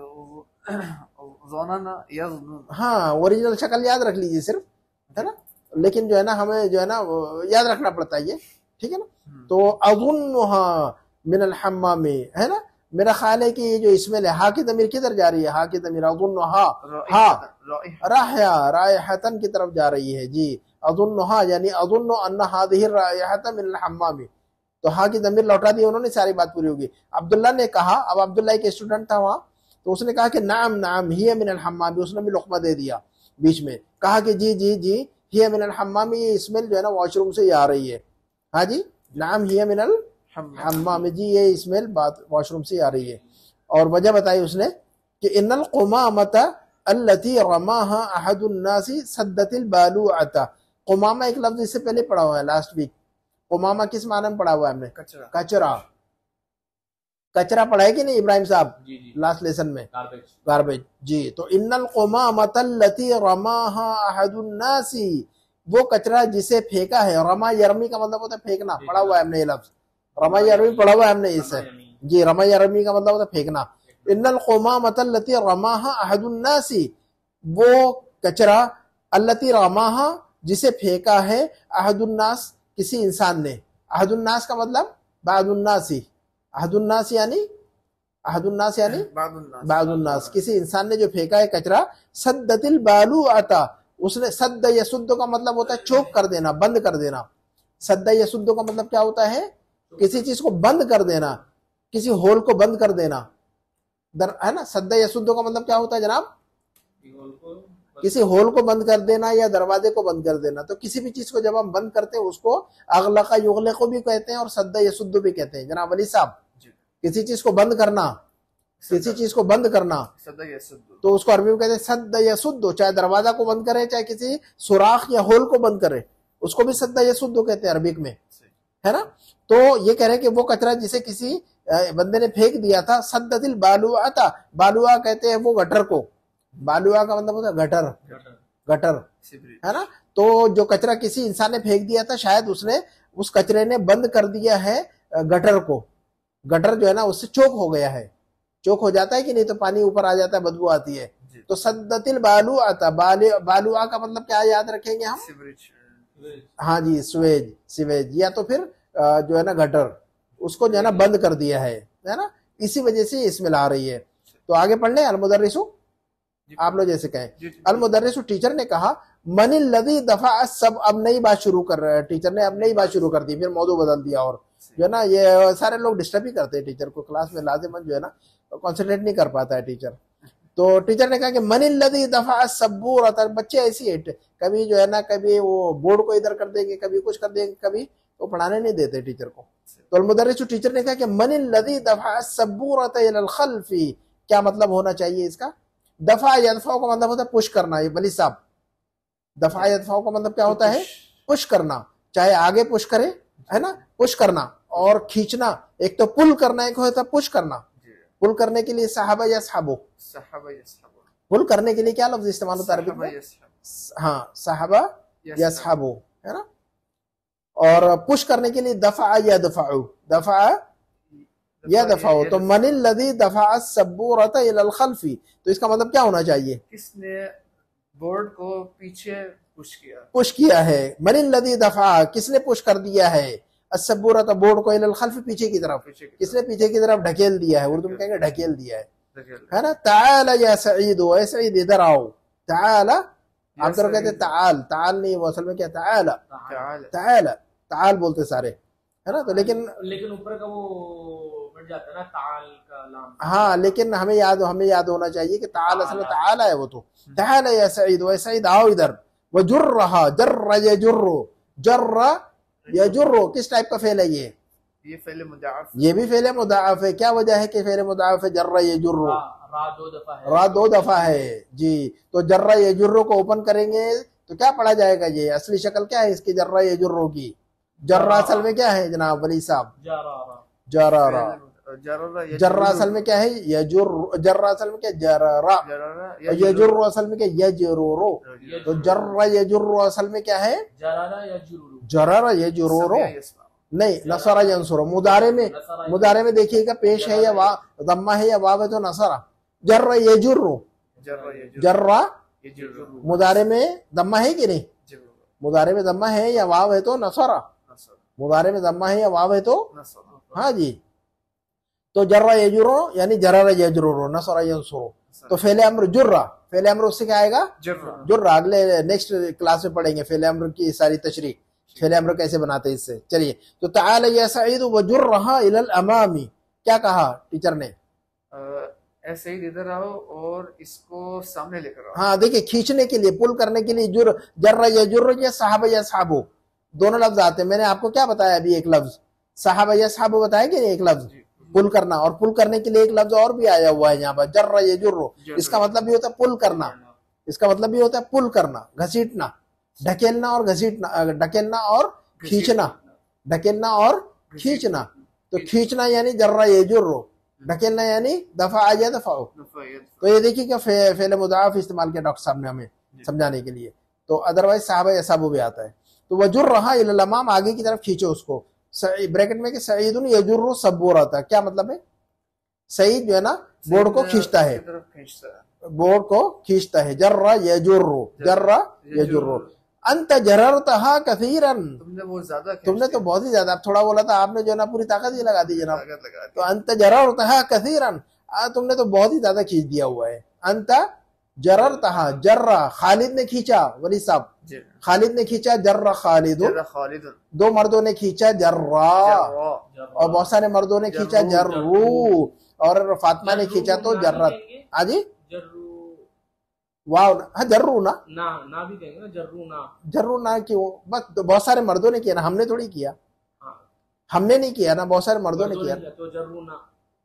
ज़नाना यज़ुन्नु। हाँ, ओरिजिनल शक्ल याद रख लीजिए सिर्फ, है ना। लेकिन जो है ना हमें जो है ना याद रखना पड़ता है ये, ठीक है ना। तो अज़ुन्नुहा मिनल हम्मामी, है ना। मेरा ख्याल है कि ये जो इसमें हा की दमीर किधर जा रही है? हा की दमीर अज़ुन्नुहा, हा राहया, रायहतन की तरफ जा रही है जी। अज़ुन्नुहा यानी अज़ुन्नु अन्ना हादिहि रायहतन मिनल हम्मामी, तो हा की दमीर लौटा दी उन्होंने, सारी बात पूरी होगी। अब्दुल्ला ने कहा, अब अब्दुल्ला एक स्टूडेंट था वहां, तो उसने कहा कि नाम नाम हिया मिनल हम्मामी, उसने भी लुक़मा दे दिया बीच में, कहा कि जी जी जी हिया मिनल हम्मामी, ये इस्माइल जो है ना वॉशरूम से आ रही है। हाँ जी, नाम हिया मिनल हम्मामी, जी ये इस्माइल बात वॉशरूम से आ रही है। और वजह बताई उसने कि इन्नल क़ुमामता अल्लती रमाहा अहदुन नासी सद्दतिल बालूअता। क़ुमामा एक लफ्ज इससे पहले पढ़ा हुआ है लास्ट वीक। क़ुमामा किस माने में पढ़ा हुआ है हमने? कचरा, कचरा, कचरा पढ़ा है कि नहीं इब्राहिम साहब? जी जी, लास्ट लेसन में गार्बेज, गार्बेज, जी। तो इन्नल क़ुमामतल्लती रमाहा अहदुन नासी, वो कचरा जिसे फेंका है। रमा यरमी का मतलब होता है फेंकना, पढ़ा हुआ है हमने ये लफ्ज। रमा यरमी पढ़ा हुआ है हमने इससे, जी। रमा यरमी का मतलब होता है फेंकना। इन्नल क़ुमामतल्लती रमाहा अहदुन नासी, वो कचरा, अल्लती रमाहा जिसे फेंका है, अहदुन नास किसी इंसान ने। अहदुन नास का मतलब बादुन नासी, अहदुन नास यानी अहदुन नास यानी बादुन्नास, बादुन नास, किसी इंसान ने जो फेंका है कचरा। सद्दतिल बालू आता, उसने, सद्द यसुद्द का मतलब होता है चोक कर देना, बंद कर देना। सद्द यसुद्द का मतलब क्या होता है? किसी चीज को बंद कर देना, किसी होल को बंद कर देना, दर, है ना। सद्द यसुद्द का मतलब क्या होता है जनाब? किसी होल को बंद कर देना या दरवाजे को बंद कर देना। तो किसी भी चीज को जब हम बंद करते हैं उसको अगलका युगले को भी कहते हैं और सद्द यसुद्द भी कहते हैं। जनाब वली साहब, किसी चीज को बंद करना, किसी चीज को बंद करना, सद्द यसुद्दु, तो उसको अरबी में कहते हैं सद्द यसुद्दु। चाहे दरवाजा को बंद करे, चाहे किसी सुराख या होल को बंद करे, उसको भी सद्द यसुद्दु कहते हैं अरबिक में, है ना। तो ये कह रहे हैं कि वो कचरा जिसे किसी बंदे ने फेंक दिया था, सद्दतिल बालुआ था। बालुआ कहते हैं वो गटर को, बालुआ का मतलब होता है गटर, गटर, है ना। तो जो कचरा किसी इंसान ने फेंक दिया था, शायद उसने, उस कचरे ने बंद कर दिया है गटर को। गटर जो है ना उससे चोक हो गया है। चोक हो जाता है कि नहीं, तो पानी ऊपर आ जाता है, बदबू आती है, तो सद्दतिल बालू आता बाले बालुआ का मतलब क्या याद रखेंगे हम? सीवरेज। हाँ जी, स्वेज सीवेज या तो फिर अ, जो है ना गटर, उसको जो है ना बंद कर दिया है है ना, इसी वजह से इसमें ला रही है। तो आगे पढ़ लें। अलमुदर्रिसु, आप लोग जैसे कहें जी, जी। अलमुदर्रिसु, टीचर ने कहा मनिल लदी दफा, सब अब नई बात शुरू कर रहे हैं टीचर ने, अब नई बात शुरू कर दी, फिर मौजू बदल दिया। और जो है ना ये सारे लोग डिस्टर्ब ही करते हैं टीचर को, क्लास में लाजिमन जो है ना कॉन्सेंट्रेट नहीं कर पाता है टीचर। तो टीचर ने कहा कि मनिल लदी दफा सबूर आता, बच्चे ऐसी है, कभी जो है ना कभी वो बोर्ड को इधर कर देंगे, कभी कुछ कर देंगे, कभी तो पढ़ाने नहीं देते टीचर को। तो अलमुदर्रिसु, टीचर ने कहा कि मनिल लदी दफा सबूर आता इलल खल्फी, क्या मतलब होना चाहिए इसका? दफा यदफा का मतलब होता है पुश करना। ये वली साहब, दफा यदफा का मतलब क्या होता है? पुश करना, चाहे आगे पुश करे है ना, पुश करना और खींचना। एक तो पुल करना, एक होता है पुश करना। पुल करने के लिए साहबा या साहबो, सहाबा यसहाबो, पुल करने के लिए क्या लफ्ज इस्तेमाल होता है अरबी सहाबा में? यसहाबो, हाँ, साहबा या यसहाबो। साहबो, है ना। और पुश करने के लिए दफा या दफाउ, दफा या दफाओ। तो मनिल लदी दफा सबूरत इलल खल्फी, तो इसका मतलब क्या होना चाहिए? किसने बोर्ड को पीछे पुश किया? पुश किया है। मनिल लदी दफा, किसने पुश कर दिया है? असबूरत, बोर्ड को इलल खल्फी, पीछे की तरफ। पीछे की किसने पीछे की तरफ ढकेल दिया है? उर्दू में कहेंगे ढकेल दिया है, तरफ। है ना। ताल या सईद, ऐ सईद इधर आओ। ताल, आप तो कहते हैं ताल, ताल नहीं, वो असल में क्या ताल, ताल। ताल, ताल बोलते सारे, है ना। तो लेकिन लेकिन ऊपर का वो मिट जाता है ना, ताल का लाम। हाँ, लेकिन हमें याद हमें याद होना चाहिए कि ताल असल में ताल है। वो तो ताल या सईद, ऐ सईद आओ इधर। वो जुर रहा, जर्र यजुर्रो, जर्र यजुर्रो, किस टाइप का फेल है ये? ये फेल मुदाफ। ये भी फेल मुदाफ है। क्या वजह है कि फेल मुदाफ है? जर्र यजुर्रो, रा, रा दो दफा है, रा दो दफा है जी। तो जर्रा यजुर्रो को ओपन करेंगे तो क्या पढ़ा जाएगा? ये असली शक्ल क्या है इसकी जर्रा यजुर्रो की? जर्रा असल में क्या है जनाब वली साहब? जा रा रा। जर्रा, जर्रा जर्रा असल में क्या है? यजुर, जर्रा असल में क्या? जर्रा। यजुर्रो असल में क्या? यजुर्रो। तो जर्रा यजुर्रो असल में क्या है? जरारा या जुरूरू। जर्रा यजुर्रो नहीं, नसरा यंसुरो। मुदारे में, मुदारे में देखिएगा पेश है या वा, दम्मा है या वाव है तो नसरा। जर्रा यजुर्रो, जर्रा मुदारे में दम्मा है कि नहीं? मुदारे में दम्मा है या वाव है तो नसरा। मुदारे में दम्मा है या वाव है तो हाँ जी। तो जर्रा यजुरो यानी जर्रा यजुरो, नसरा यंसुरो। तो फेले अम्र जुर्रा, फेले अम्र उससे क्या आएगा? जर्रा। जुर्रा। अगले नेक्स्ट क्लास में पढ़ेंगे फेले अम्र की सारी तशरीह, फेले अम्र कैसे बनाते हैं इससे। चलिए, तो ताल या सईद व जुर्रहा इलल अमामी, क्या कहा टीचर ने? ऐसे ही इधर आओ और इसको सामने लेकर आओ। हाँ देखिए, खींचने के लिए, पुल करने के लिए जुर, जर्रा या जुर्र या साहब या साहबो, दोनों लफ्ज आते हैं। मैंने आपको क्या बताया अभी? एक लफ्ज साहब या साहबो बताया कि नहीं? एक लफ्ज पुल करना, और पुल करने के लिए एक लफ्ज और भी आया हुआ है यहाँ पर, जर्रा या जुर्रो। इसका मतलब भी होता है पुल करना, इसका मतलब भी होता है पुल करना, घसीटना, ढकेलना और घसीटना, ढकेलना और खींचना, ढकेलना और खींचना। तो खींचना यानी जर्रा ये जुर्रो, ढकेलना यानी दफा आ जाए दफाओ। तो ये देखिए क्या फे, फेल मुदाफ इस्तेमाल किया डॉक्टर साहब ने हमें समझाने के लिए। तो अदरवाइज साहब ऐसा वो भी आता है। तो वजुर रहा इलमाम, आगे की तरफ खींचो उसको, ब्रैकेट में कि सईदुन यजुर्रु सबूर आता है। क्या मतलब है? सईद जो है ना बोर्ड को खींचता है, बोर्ड को खींचता है। जर्रा यजुर्रु, जर्रा यजुर्रु। अंत जररतहा कसीरन, तुमने वो ज्यादा तुमने तो बहुत ही ज्यादा, आप थोड़ा बोला था आपने जो है ना पूरी ताकत ही लगा दी जनाब। ताकत लगा दी। तो अंत जररतहा कसीरन, तुमने तो बहुत ही ज्यादा खींच दिया हुआ है। अंत जररतहा, जर्रा खालिद ने खींचा, वली साहब खालिद ने खींचा, जर्रा खालिद, खालिद दो मर्दों ने खींचा जर्रा, और बहुत सारे मर्दों ने खींचा जर्रू, और फातिमा ने खींचा तो जर्रत। हाँ जी, जर्रू वाह, हाँ जर्रू ना, ना ना भी कहेंगे ना, जर्रू ना। जर्रू ना क्यों? बस बहुत सारे मर्दों ने किया ना, हमने थोड़ी किया, हाँ, हमने नहीं किया ना, बहुत सारे मर्दों ने किया। तो जर्रू ना,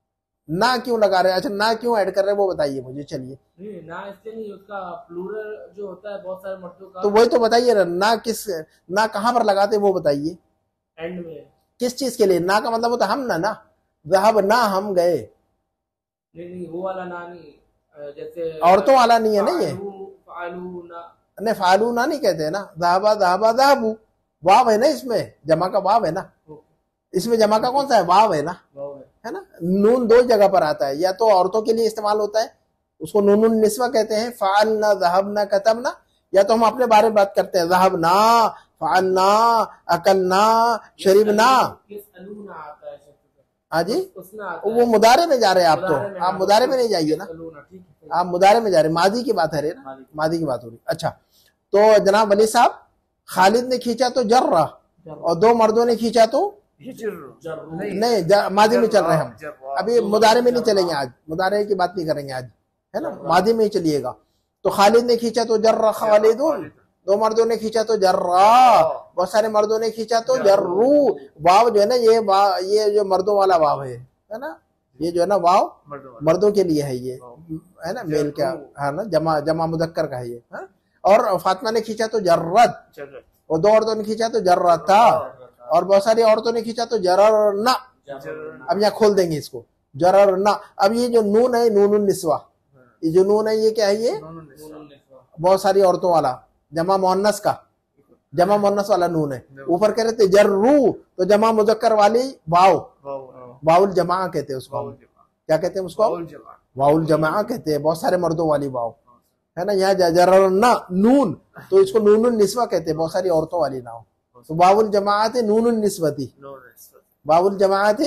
ना क्यों लगा रहे? अच्छा, ना क्यों ऐड कर रहे हैं वो बताइए मुझे। चलिए, नहीं ना इसलिए नहीं, उसका प्लूरल जो होता है बहुत सारे मर्दों का, तो वही तो बताइए ना, ना किस, ना कहाँ पर लगाते वो बताइए। एंड में। किस चीज के लिए? ना का मतलब होता हम ना, ना जहाब ना हम गए, नहीं नहीं वो वाला ना नहीं, जैसे औरतों वाला नहीं है ना ये। फालू ना, नहीं, फालू ना नहीं कहते ना, दहाबा दहाबा दहाबू, वाव है ना इसमें, जमा का वाव है ना, इसमें जमा का कौन सा है? वाव है ना, वो है। है ना। नून दो जगह पर आता है, या तो औरतों के लिए इस्तेमाल होता है, उसको नूनुन निस्वा कहते हैं। फ़अलना, ज़हबना, कतबना, या तो हम अपने बारे में बात करते हैं, ज़हबना, फ़अलना, अकलना, शरीबना। यसअलूना आता है शब्द, हाँ जी, उसमें आता वो है मुदारे में जा रहे हैं आप, मुदारे में, तो आप हाँ, मुदारे में नहीं जाइए ना, यसअलूना, ठीक है। आप मुदारे में जा रहे हैं, मादी की बात है रे ना, मादी। मादी की बात हो रही। अच्छा, तो जनाब वली साहब, खालिद ने खींचा तो जर्रा, और दो मर्दों ने खींचा तो जर्रू। नहीं, ज- मादी में चल रहे हैं हम, जर्रा। अभी मुदारे में नहीं चलेंगे आज, मुदारे की बात नहीं करेंगे आज, है ना, मादी में ही चलिएगा। तो खालिद ने खींचा तो जर्रा खालिदुन, दो मर्दों ने खींचा तो जर्रा, बहुत सारे मर्दों ने खींचा तो जर्रू। वाव जो है ना, ये वाव, ये जो मर्दों वाला वाव है है ना, ये जो है ना वाव मर्दों के लिए है, ये है ना, मेल क्या है ना, जमा जमा मुदक्कर का है ये, है? और फातिमा ने खींचा तो जर्रत, और दो औरतों ने खींचा तो जर्रता, और बहुत सारी औरतों ने खींचा तो जररना। अब यहाँ खोल देंगे इसको, जररना। अब ये जो नून है, नूनुन निस्वा, ये जो नून है ये क्या है, ये बहुत सारी औरतों वाला, जमा मोहन्नस का, जमा मोहन्नस वाला नून है। ऊपर कह रहे थे जर्रू, तो जमा मुजक्कर वाली वाव, वाउल जमा कहते हैं उसको, क्या कहते हैं उसको, वाउल जमा कहते हैं, बहुत सारे मर्दों वाली वाव, है ना। यहाँ जररना नून, तो इसको नूनुन निस्वा कहते हैं, बहुत सारी औरतों वाली नाव। तो वाउल जमाअत नूनुन निस्वती, वाउल जमाअत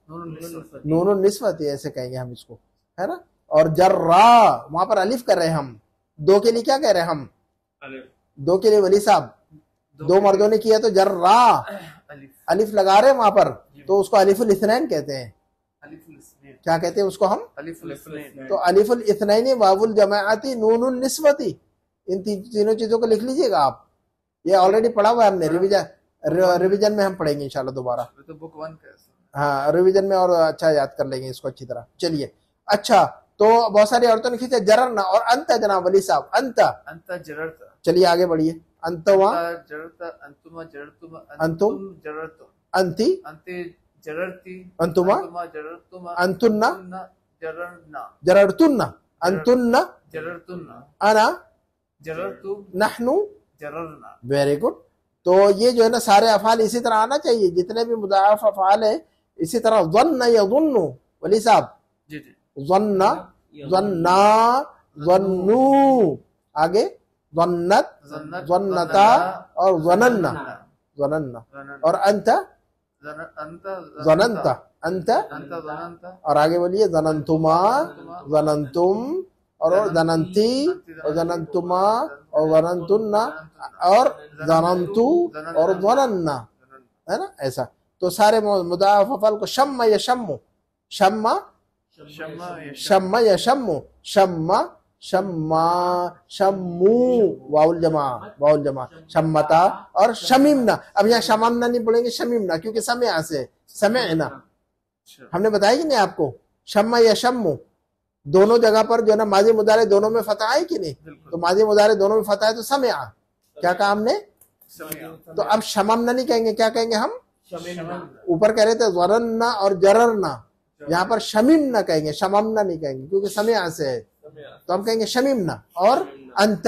नूनुन निस्वती, ऐसे कहेंगे हम इसको, है ना। और जर्रा, वहां पर अलिफ कर रहे हैं हम, दो के लिए क्या कह रहे हैं हम, दो के लिए वली साहब, दो मर्दों ने किया तो जर्रा, अलिफ लगा रहे हैं वहां पर, तो उसको अलिफुल इस्नैन कहते हैं। क्या कहते हैं उसको हम, तो अलिफुल इस्नैन वावुल जमाअती नूनुन निस्वती, इन ती, तीनों चीजों को लिख लीजिएगा आप। ये ऑलरेडी पढ़ा हुआ है हमने, रिवीजन रिवीजन में हम पढ़ेंगे इंशाल्लाह दोबारा, तो बुक वन का, हाँ रिवीजन में, और अच्छा याद कर लेंगे इसको अच्छी तरह। चलिए, अच्छा, तो बहुत सारी औरतों ने खींचा जररना, और अंत जनाब वली साहब, अंत अंत जररता, चलिए आगे बढ़िए, अंतवा जररता, अंतुमा जररतुमा, अंतुम जररतुम, अंति अंते जररती, अंतुमा जररतुमा, अंतुन्ना जररना, जररतुन्ना अंतुन्ना जररतुन्ना, अना जररतु, नहनु। जररना। Very good. तो ये जो है ना सारे अफाल इसी तरह आना चाहिए, जितने भी मुदाफ अफाल है इसी तरह। ज़न्न यज़ुन्नु वली साहब, जी जी, ज़न्ना, ज़न्ना, ज़न्नू, आगे ज़न्नत, ज़न्नता, और ज़नन्ना, ज़नन्ना, और अंत ज़नन्ता, अंत, और आगे बोलिए ज़नन्तुमा, ज़नन्तुम, और ज़नन्ती, और ज़नन्तुमा, और ज़नन्तुन्ना, और ज़नन्तु, और ज़नन्ना, है ना, ऐसा। तो सारे मुदाफ अफाल को शम्मा या शम्मु, शम्मा शम्मा या शम्मु, शम्मा, शम्मा, शम्मू, वाउल जमा, वाउल जमा, शम्मता, और शमीमना। अब यहाँ शमामना नहीं बोलेंगे, शमीमना, क्योंकि समय यहाँ से समय ना, हमने बताया कि नहीं आपको, शम्मा या शम्मू दोनों जगह पर जो है ना माजी मुदारे दोनों में फतह है कि नहीं, तो माजी मुदारे दोनों में फतह है, तो समय आ, क्या कहा हमने, तो अब शममना नहीं कहेंगे, क्या कहेंगे हम, ऊपर कह रहे थे ज़ररना और जररना, यहाँ पर शमीमना कहेंगे, शममना नहीं कहेंगे, क्योंकि समय यहाँ से है, तो हम कहेंगे शमीमना। और अंत,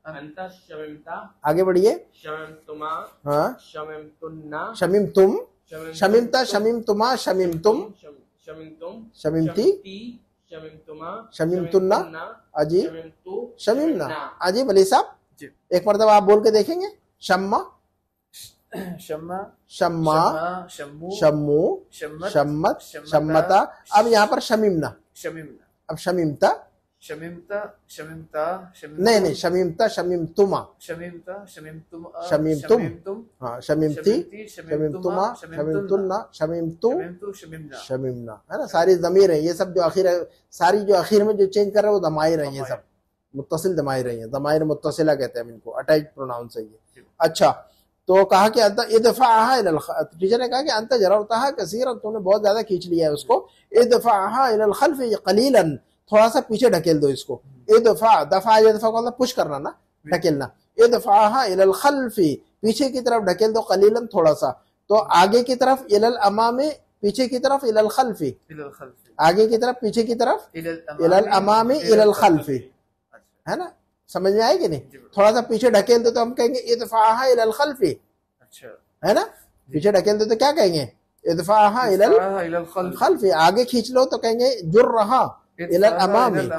आगे बढ़िए, हाँ, शमीम तुम, शमीमता, शमीम तुमा, शमीम तुम, शमीमती, शमीमतुन्ना, अजी, शमीमना, अजी। वली साहब एक मरतबा आप बोल के देखेंगे, शम्मा, शम्मा, शम्मा, शम्मू, शम्मू, शम्मत, शम्मत, शम्मता। अब यहाँ पर शमीमना, शमीमना, अब शमीमता, शमीमता, शमीमता, नहीं नहीं, शमीमता, शमीमतुमा, शमीमता, शमीमतुम, शमीमतुम, शमीमतुम, हाँ, शमीमती, शमीमतुमा, शमीमतुमा, शमीमतुन्ना, शमीमतु, शमीमतु, शमीमना, शमीमना, है ना। सारी ज़मीर है ये सब, जो आखिर सारी जो आखिर में जो चेंज कर रहे हैं वो दमाइर है, ये सब मुत्तसिल दमाइर है, दमाइर मुत्तसिला कहते हैं इनको, अटैच प्रोनाउंस है ये। अच्छा, तो कहा कि अंत इदफ़ाअहा इलल, टीचर ने कहा कि अंत जररतहा कसीरन, तुमने बहुत ज्यादा खींच लिया है उसको, इदफ़ाअहा इलल खल्फ़ क़लीलन, थोड़ा सा पीछे ढकेल दो इसको। इदफ़ा, दफ़ा, इदफ़ा को पुश करना ना, ढकेलना। इदफ़ाअहा इलल खल्फ़ी, पीछे की तरफ ढकेल दो, क़लीलन, थोड़ा सा। तो आगे की तरफ इलल अमामी, पीछे की तरफ इलल खल्फ़ी, आगे की तरफ, पीछे की तरफ इलल अमामी इलल खल्फ़ी, है ना, समझ में आएगी नहीं। थोड़ा सा पीछे ढकेल दो तो हम कहेंगे इदफ़ाअहा इलल खल्फ़ी, अच्छा, है ना, पीछे ढकेल दो तो क्या कहेंगे, इदफ़ाअहा इलल खल्फ़ी। आगे खींच लो तो कहेंगे जुर्रहा इलल अमामी,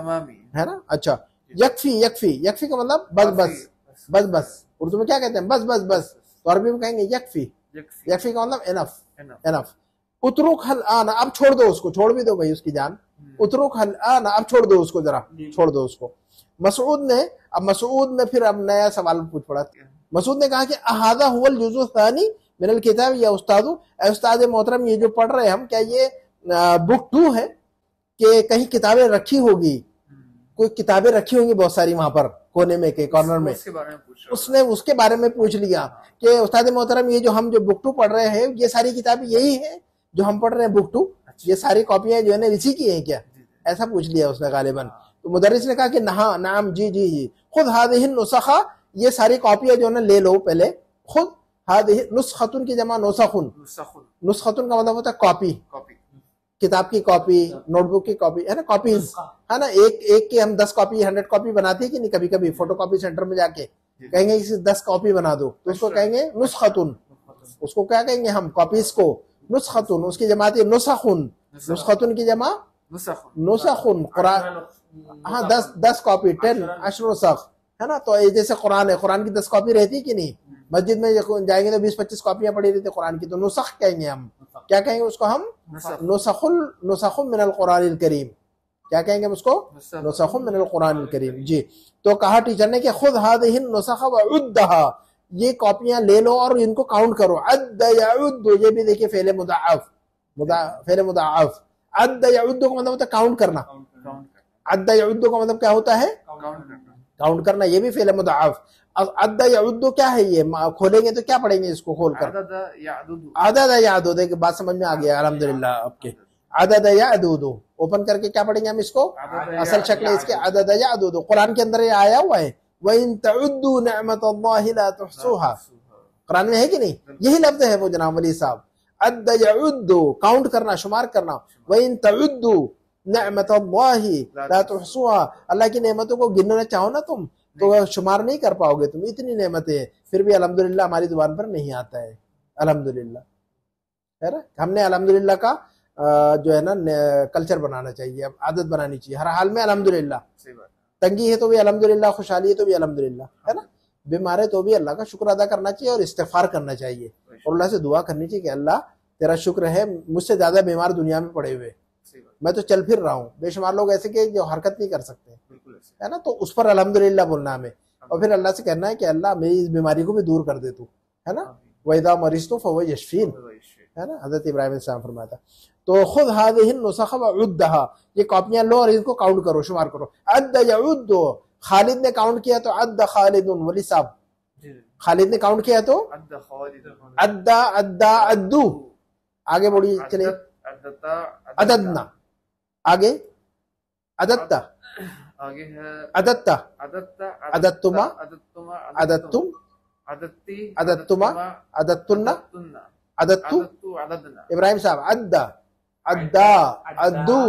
है ना। अच्छा, यकफी यकफी यकफी का मतलब बस बस बस बस, उर्दू में क्या कहते हैं, बस बस बस, तो अरबी में कहेंगे यकफी। यकफी का मतलब एनफ एनफ। उतरुक हल आना, अब छोड़ दो उसको, छोड़ भी दो भाई उसकी जान। उतरुक हल आना, अब छोड़ दो उसको, जरा छोड़ दो उसको। मसूद ने अब मसूद ने फिर अब नया सवाल पूछ पड़ा। मसूद ने कहा कि अहादा हुवल जुज़ु सानी मिनल किताब, या उस्तादु, ए उस्ताद मोहतरम ये जो पढ़ रहे हैं हम, क्या ये बुक टू है कि कहीं किताबें रखी होगी, कोई किताबें रखी होंगी बहुत सारी वहां पर कोने में के कॉर्नर में। उसके बारे में पूछ उसने उसके बारे में पूछ लिया कि उस्ताद मोहतरम ये जो हम जो बुक टू पढ़ रहे हैं, ये सारी किताबें यही है जो हम पढ़ रहे हैं बुक टू, ये सारी कॉपियां जो है ना इसी की हैं क्या, ऐसा पूछ लिया उसने गालिबन। तो मुदर्रिस ने कहा कि नहा नाम जी जी जी, खुद हादिही नुसखा, ये सारी कॉपियां जो है ना ले लो पहले, खुद हादिही, नुस्खतुन की जमा नुसखुन, नुस्खतुन का मतलब होता है कॉपी, किताब की कॉपी, नोटबुक की कॉपी, है ना, कॉपीज, है ना। एक एक की हम दस कॉपी हंड्रेड कॉपी बनाते हैं कि नहीं, कभी कभी फोटो कॉपी सेंटर में जाके कहेंगे इसे दस कॉपी बना दो, तो उसको कहेंगे नुस्खतुन। उसको क्या कहेंगे हम, कॉपीज को नुस्खतुन, उसकी जमात है नुसखुन, नुस्खतुन की जमा नुसखुन। कुरान, हाँ दस दस कॉपी, टेन अशर नुसख, है ना। तो जैसे कुरान है, कुरान की दस कॉपी रहती है कि नहीं, मस्जिद में जाएंगे तो बीस पच्चीस कॉपियां पड़ी रहती है कुरान की, तो नुसख कहेंगे हम। क्या कहेंगे उसको हम, नुसखुल नुसखुल मिनल कुरानिल करीम, क्या कहेंगे हम उसको, नुसखुल मिनल कुरानिल करीम जी। तो कहा टीचर ने कि खुद हादिही नुसख व उद्दहा, ये कॉपियां ले लो और इनको काउंट करो। अद्द यउद्दु, ये भी देखिए फेले मुदाअफ, मुदा फेले मुदाअफ। अद्द यउद्दु का मतलब होता है काउंट करना, अद्द यउद्दु का मतलब क्या होता है, काउंट करना, ये भी फेले मुदाअफ। अद्द यउद्दु क्या है, ये खोलेंगे तो क्या पढ़ेंगे इसको खोलकर, अदद यादुदु, की बात समझ में आ गया अल्हम्दुलिल्लाह आपके। अदद यादुदु ओपन करके क्या पढ़ेंगे हम इसको, असल शक्ल है इसके, अदद यादुदु। कुरान के अंदर ये आया हुआ है, व इन तउद्दु निअमतल्लाहि ला तुहसूहा, कुरान में है कि नहीं, यही लफ्ज है वो जनाब वली साहब। अद्द यउद्दु, काउंट करना, शुमार करना। व इन तउद्दु निअमतल्लाहि ला तुहसूहा, अल्लाह की नेमतों को गिनना चाहो ना तुम तो शुमार नहीं कर पाओगे तुम, इतनी नेमतें हैं। फिर भी अल्हम्दुलिल्लाह हमारी जुबान पर नहीं आता है, अल्हम्दुलिल्लाह, है ना। हमने अल्हम्दुलिल्लाह का जो है ना कल्चर बनाना चाहिए, अब आदत बनानी चाहिए हर हाल में अल्हम्दुलिल्लाह। तंगी है तो भी अल्हम्दुलिल्लाह, खुशहाली है तो भी अल्हम्दुलिल्लाह, है ना। बीमार है तो भी अल्लाह का शुक्र अदा करना चाहिए और इस्तिगफार करना चाहिए और अल्लाह से दुआ करनी चाहिए कि अल्लाह तेरा शुक्र है, मुझसे ज्यादा बीमार दुनिया में पड़े हुए, मैं तो चल फिर रहा हूँ। बेशुमार लोग ऐसे के जो हरकत नहीं कर सकते, है ना, तो उस पर अल्हम्दुलिल्लाह बोलना हमें, और फिर अल्लाह से कहना है कि अल्लाह मेरी इस बीमारी को भी दूर कर दे तू, है ना। वैदा मरीज़ तो फवो यशफीन, है ना, हजरत इब्राहिम अलैहिस्सलाम फरमाता। तो खुद हादिही नुसख व उद्दहा, ये कॉपियां लो और इनको काउंट करो, शुमार करो। अद्द यउद्दु, खालिद ने काउंट किया तो अद्द खालिदुन, वली साहब खालिद ने काउंट किया तो अद्दा अद्दा अद्दू, आगे बढ़िए चलिए, अददना, आगे अदत्ता, आगे है अदत्ता, अदत्ता, अदत्तुमा, अदत्तुमा, अदत्तुम, अदत्ती, अदत्तुमा, अदत्तुन्ना, अदत्तु, अदत्तु, अददना। इब्राहिम साहब अद्दा, अद्दा, अद्दू,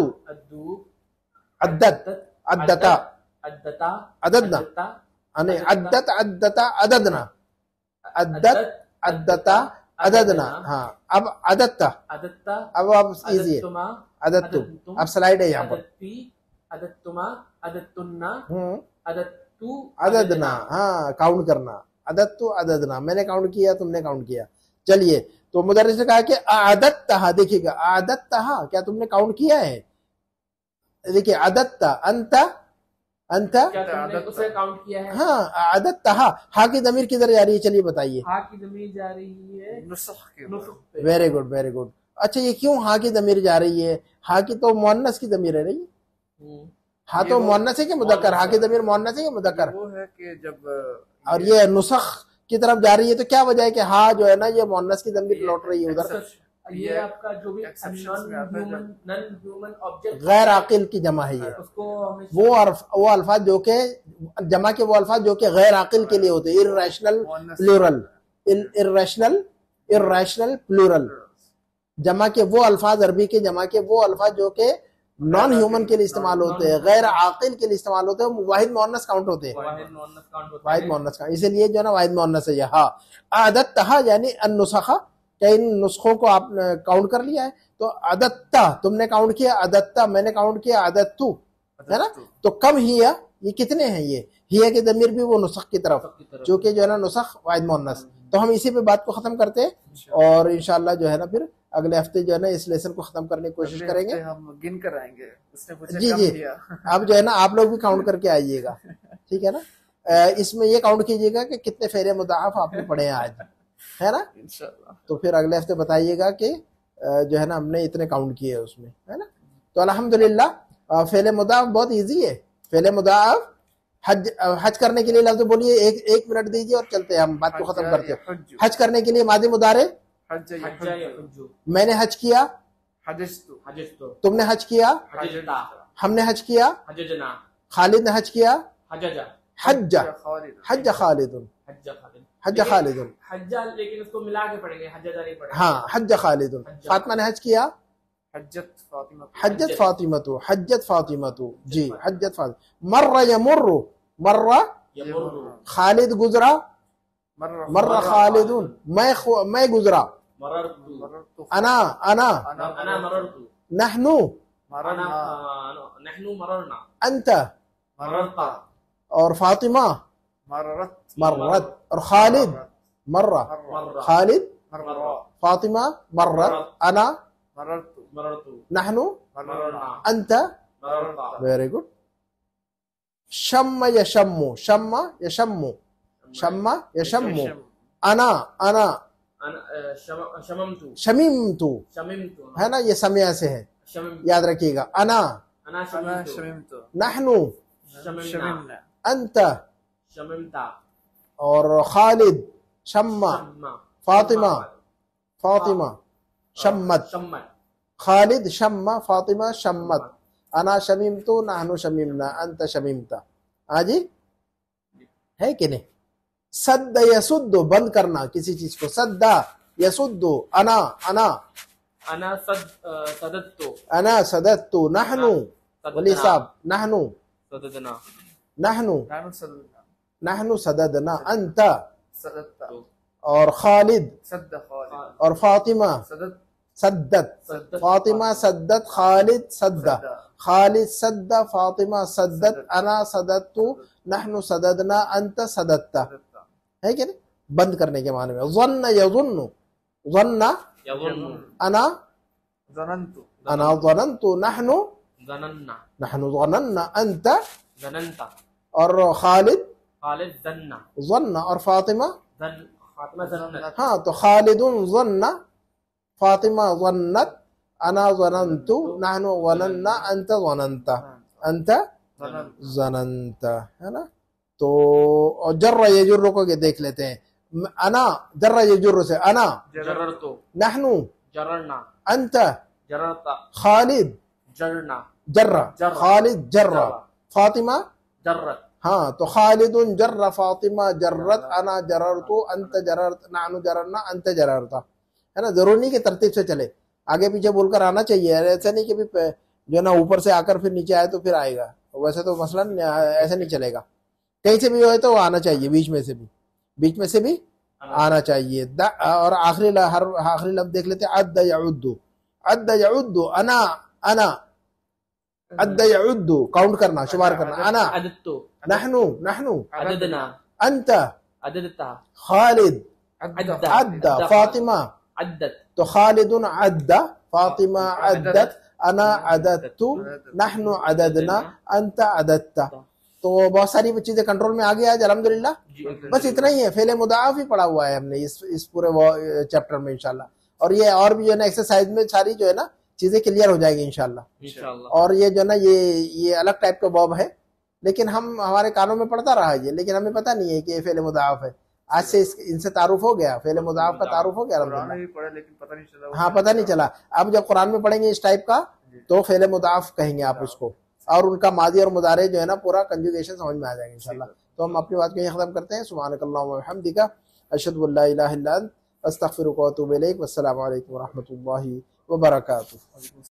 अद्दत, अद्दता, अद्दता, अददना, अद्दता, अने अद्दत, अद्दता, अददना, अद्दत, अद्दता, अददना। हाँ, अब अदत्ता, अदत्ता, अब अब इजी है, अदत्तुमा, अदत्तु, अदत्तुम, अब स्लाइड है यहाँ पर, अदत्ती, अदत्तुमा, अदत्तुन्ना, हम्म, अदत्तु, अददना, हाँ काउंट करना, अदत्तु अददना, मैंने काउंट किया तुमने काउंट किया। चलिए, तो मुदर्रिस ने कहा कि आदत्ता, देखिएगा आदत्ता, क्या तुमने काउंट किया है, देखिए आदत्ता, अंता अंता, क्या तुमने उसे काउंट किया है? हाँ आदत्ता, हा की जमीर किधर जा रही है, चलिए बताइए। हा की जमीर जा रही है नुसख के नुसख पे। Very good very good. अच्छा, ये क्यों हा की जमीर जा रही है, हा की तो मुअन्नस की जमीर है रही, हा तो मुअन्नस है कि मुदक्कर, हा की जमीर मुअन्नस है कि मुदक्कर, वो है कि जब और ये नुसख की तरफ जा रही है तो क्या वजह है कि हा जो है ना ये मुअन्नस की जमीर लौट रही है उधर, ये आपका जो भी non human non human object गैर आकिल की जमा है ये, उसको हमेशा वो अर्फ, वो अल्फाज जो के जमा के वो अल्फाज जो के गैर आकिल के लिए होते हैं, irrational plural, irrational irrational plural, जमा के वो अल्फाज, अरबी के जमा के वो अल्फाज जो के नॉन ह्यूमन के लिए इस्तेमाल होते हैं, गैर आकिल के लिए इस्तेमाल होते हैं, वाहिद मुअन्नस काउंट होते हैं, वाहिद मुअन्नस काउंट, इसीलिए जो है ना वाहिद मुअन्नस है ये। हाँ, आदत्ता यानी अन्नुसखा, क्या इन नुस्खों को आपने काउंट कर लिया है, तो अदत्ता तुमने काउंट किया, अदत्ता मैंने काउंट किया, अदत्तु है ना। तो कम हिया ये कितने हैं, ये हिया के ज़मीर भी वो नुसख की तरफ, जो कि जो है ना नुसख वाहिद मुअन्नस। तो हम इसी पे बात को खत्म करते हैं और इंशाल्लाह जो है ना फिर अगले हफ्ते जो है ना इस लेसन को खत्म करने की कोशिश करेंगे। हम गिन कर आएंगे, उसने पूछा जी कम जी लिया। आप जो है ना आप लोग भी काउंट करके आइएगा, ठीक है ना। अ, इसमें ये काउंट कीजिएगा कि कितने फेरे मुदाफ आपने पढ़े हैं आज, है ना। इंशाल्लाह तो फिर अगले हफ्ते बताइएगा कि अ, जो है ना हमने इतने काउंट किए उसमें, है ना। तो अल्हम्दुलिल्लाह फेले मुदाफ बहुत इजी है। फेले मुदाफ हज हज करने के लिए लफ्ज़ बोलिए, एक एक मिनट दीजिए और चलते हैं, हम बात को खत्म करते हैं। हज करने के लिए मादी मुदारे, हज यहज्जु, मैंने हज किया, हजस्तु, हजस्तु, तुमने हज किया, हजता, हमने हज किया, हजजना, खालिद ने हज किया, हजजा, हज्जा, खालिद, हज खालिदुन, हज्जा खालिद, हज खालिदुन, हज्जा लेकिन उसको मिला के पढ़ेंगे, हज्जा नहीं पढ़ेंगे। हाँ हज खालिदुन। फातिमा ने हज किया, हज्जत फातिमा, हज्जत फातिमतु, हज्जत फातिमतु, जी हज्जत फातिमा। मर्रा यमुर्रु, मर्रा यमुर्रु, खालिद गुजरा, मर्रा मर्रा खालिदुन, मैं खु- मैं गुजरा, मररतु, मररतु, अना अना, अना मररतु, नहनु, मररना, अना नहनु मररना, अंत, मररता, और फातिमा मररत, मर्रत, और खालिद मर्रा, मर्रा, खालिद मर्रा, फातिमा मर्रत, अना मररतु, मररतु, नहनु मररना, अंत। मररता, वेरी गुड। शम्म यशम्मु, शम्म यशम्मु, शम्म यशम्मु, अना अना, अना शम- शममतु, शमीमतु, शमिमतु, है ना, ये समय से है, शमिम, याद रखिएगा। अना अना अना शमिमतु, शमिमतु, नहनु शमिमना, शमिमना, अंत, शमिमता, और खालिद शम्मा, शम्मा, फातिमा फातिमा शम्मत, शम्मत, खालिद शम्मा, फातिमा शम्मत, अना शमीमतु, नहनु शमीमना, अंत शमीमता। हाँ जी, है कि नहीं। सद्द यसुद्दु, बंद करना किसी चीज को, सद्दा यसुद्दु, अना अना, अना सद सदत्तु, अना सदत्तु, नहनु, वली साहब नहनु, सददना, नहनु नानु सददना, नहनु सददना, अंत, सदत्ता, और खालिद, सद्द खालिद, और फातिमा सदत, सद्दत, सद्दत, फातिमा सद्दत, खालिद सद्दा, सद्दा, खालिद सद्दा, फातिमा सद्दत, अना सदत्तु, नहनु सददना, अंत सदत्ता। सदत्ता, है कि नहीं, बंद करने के माने में। ज़न्न यज़ुन्नु, ज़न्न यज़ुन्नु, अना ज़नन्तु, अना ज़नन्तु, नहनु ज़नन्ना, नहनु ज़नन्ना, अंत, ज़नन्ता, और खालिद खालिद ज़न्ना, ज़न्न, और फातिमा, ज़न फातिमा ज़न्नत, हाँ तो खालिदुन ज़न्न, फातिमा ज़न्नत, अना ज़नन्तु, नहनु ज़नन्ना, अंत ज़नन्ता, अंत ज़नन्त, ज़नन्ता, है ना। तो और जर्र यजुर्र को के देख लेते हैं। अना जर्र यजुर्र से अना, जररतु, नहनु, जररना, अंत, जररता, खालिद जरना, जर्रा, जर्रा, खालिद जर्रा, जर्रा, फातिमा, जर्रत, हाँ तो खालिदुन जर्रा, फातिमा जर्रत, अना जररतु, अंत जररत, नानु जररना, अंत जररता, है ना। जरूरी नहीं कि तरतीब से चले, आगे पीछे बोलकर आना चाहिए, ऐसा नहीं कि भी जो है ना ऊपर से आकर फिर नीचे आए तो फिर आएगा, वैसे तो मसलन ऐसा नहीं चलेगा। कहीं से भी हो तो आना चाहिए, बीच में से भी, बीच में से भी आना चाहिए। द, और आखिरी हर आखिरी लफ्ज देख लेते हैं। अद्द यउद्दु, अद्द यउद्दु, अना अना, अद्द यउद्दु, काउंट करना, शुमार करना। अना, अदत्तु, नहनु नहनु, अददना, अंत, अददता, खालिद, अद्दा, अद्दा, फातिमा, अद्दत, तो खालिदुन अद्दा, फातिमा अद्दत, अना अदत्तु, नहनु अददना, अंत अदत्ता। तो बहुत सारी चीजें कंट्रोल में आ गया आज अल्हम्दुलिल्लाह। बस इतना ही है, फेले मुदाफ ही पढ़ा हुआ है हमने इस इस पूरे चैप्टर में इंशाल्लाह। और ये और भी जो है ना एक्सरसाइज में सारी जो है ना चीजें क्लियर हो जाएगी इंशाल्लाह। इंशाल्लाह। और ये जो है ना ये ये अलग टाइप का बॉब है, लेकिन हम हमारे कानों में पड़ता रहा ये, लेकिन हमें पता नहीं है कि ये फेले मुदाफ है। आज से इस, इनसे तारुफ हो गया, फेले मुदाफ का तारुफ हो गया कुरान भी पढ़े लेकिन पता नहीं चला। हाँ पता नहीं चला। अब जब कुरान में पढ़ेंगे इस टाइप का तो फेले मुदाफ कहेंगे आप उसको, और उनका मादी और मुदारे जो है ना पूरा कंजुगेशन समझ में आ जाएगा इंशाल्लाह। तो हम अपनी बात को यहीं खत्म करते हैं। सुब्हानकल्लाहुम्मा व बिहम्दिका, अशहदु अल्ला इलाहा इल्ला अंत, अस्तगफिरुका व अतूबु इलैक। वस्सलामु अलैकुम व रहमतुल्लाहि व बरकातुहू।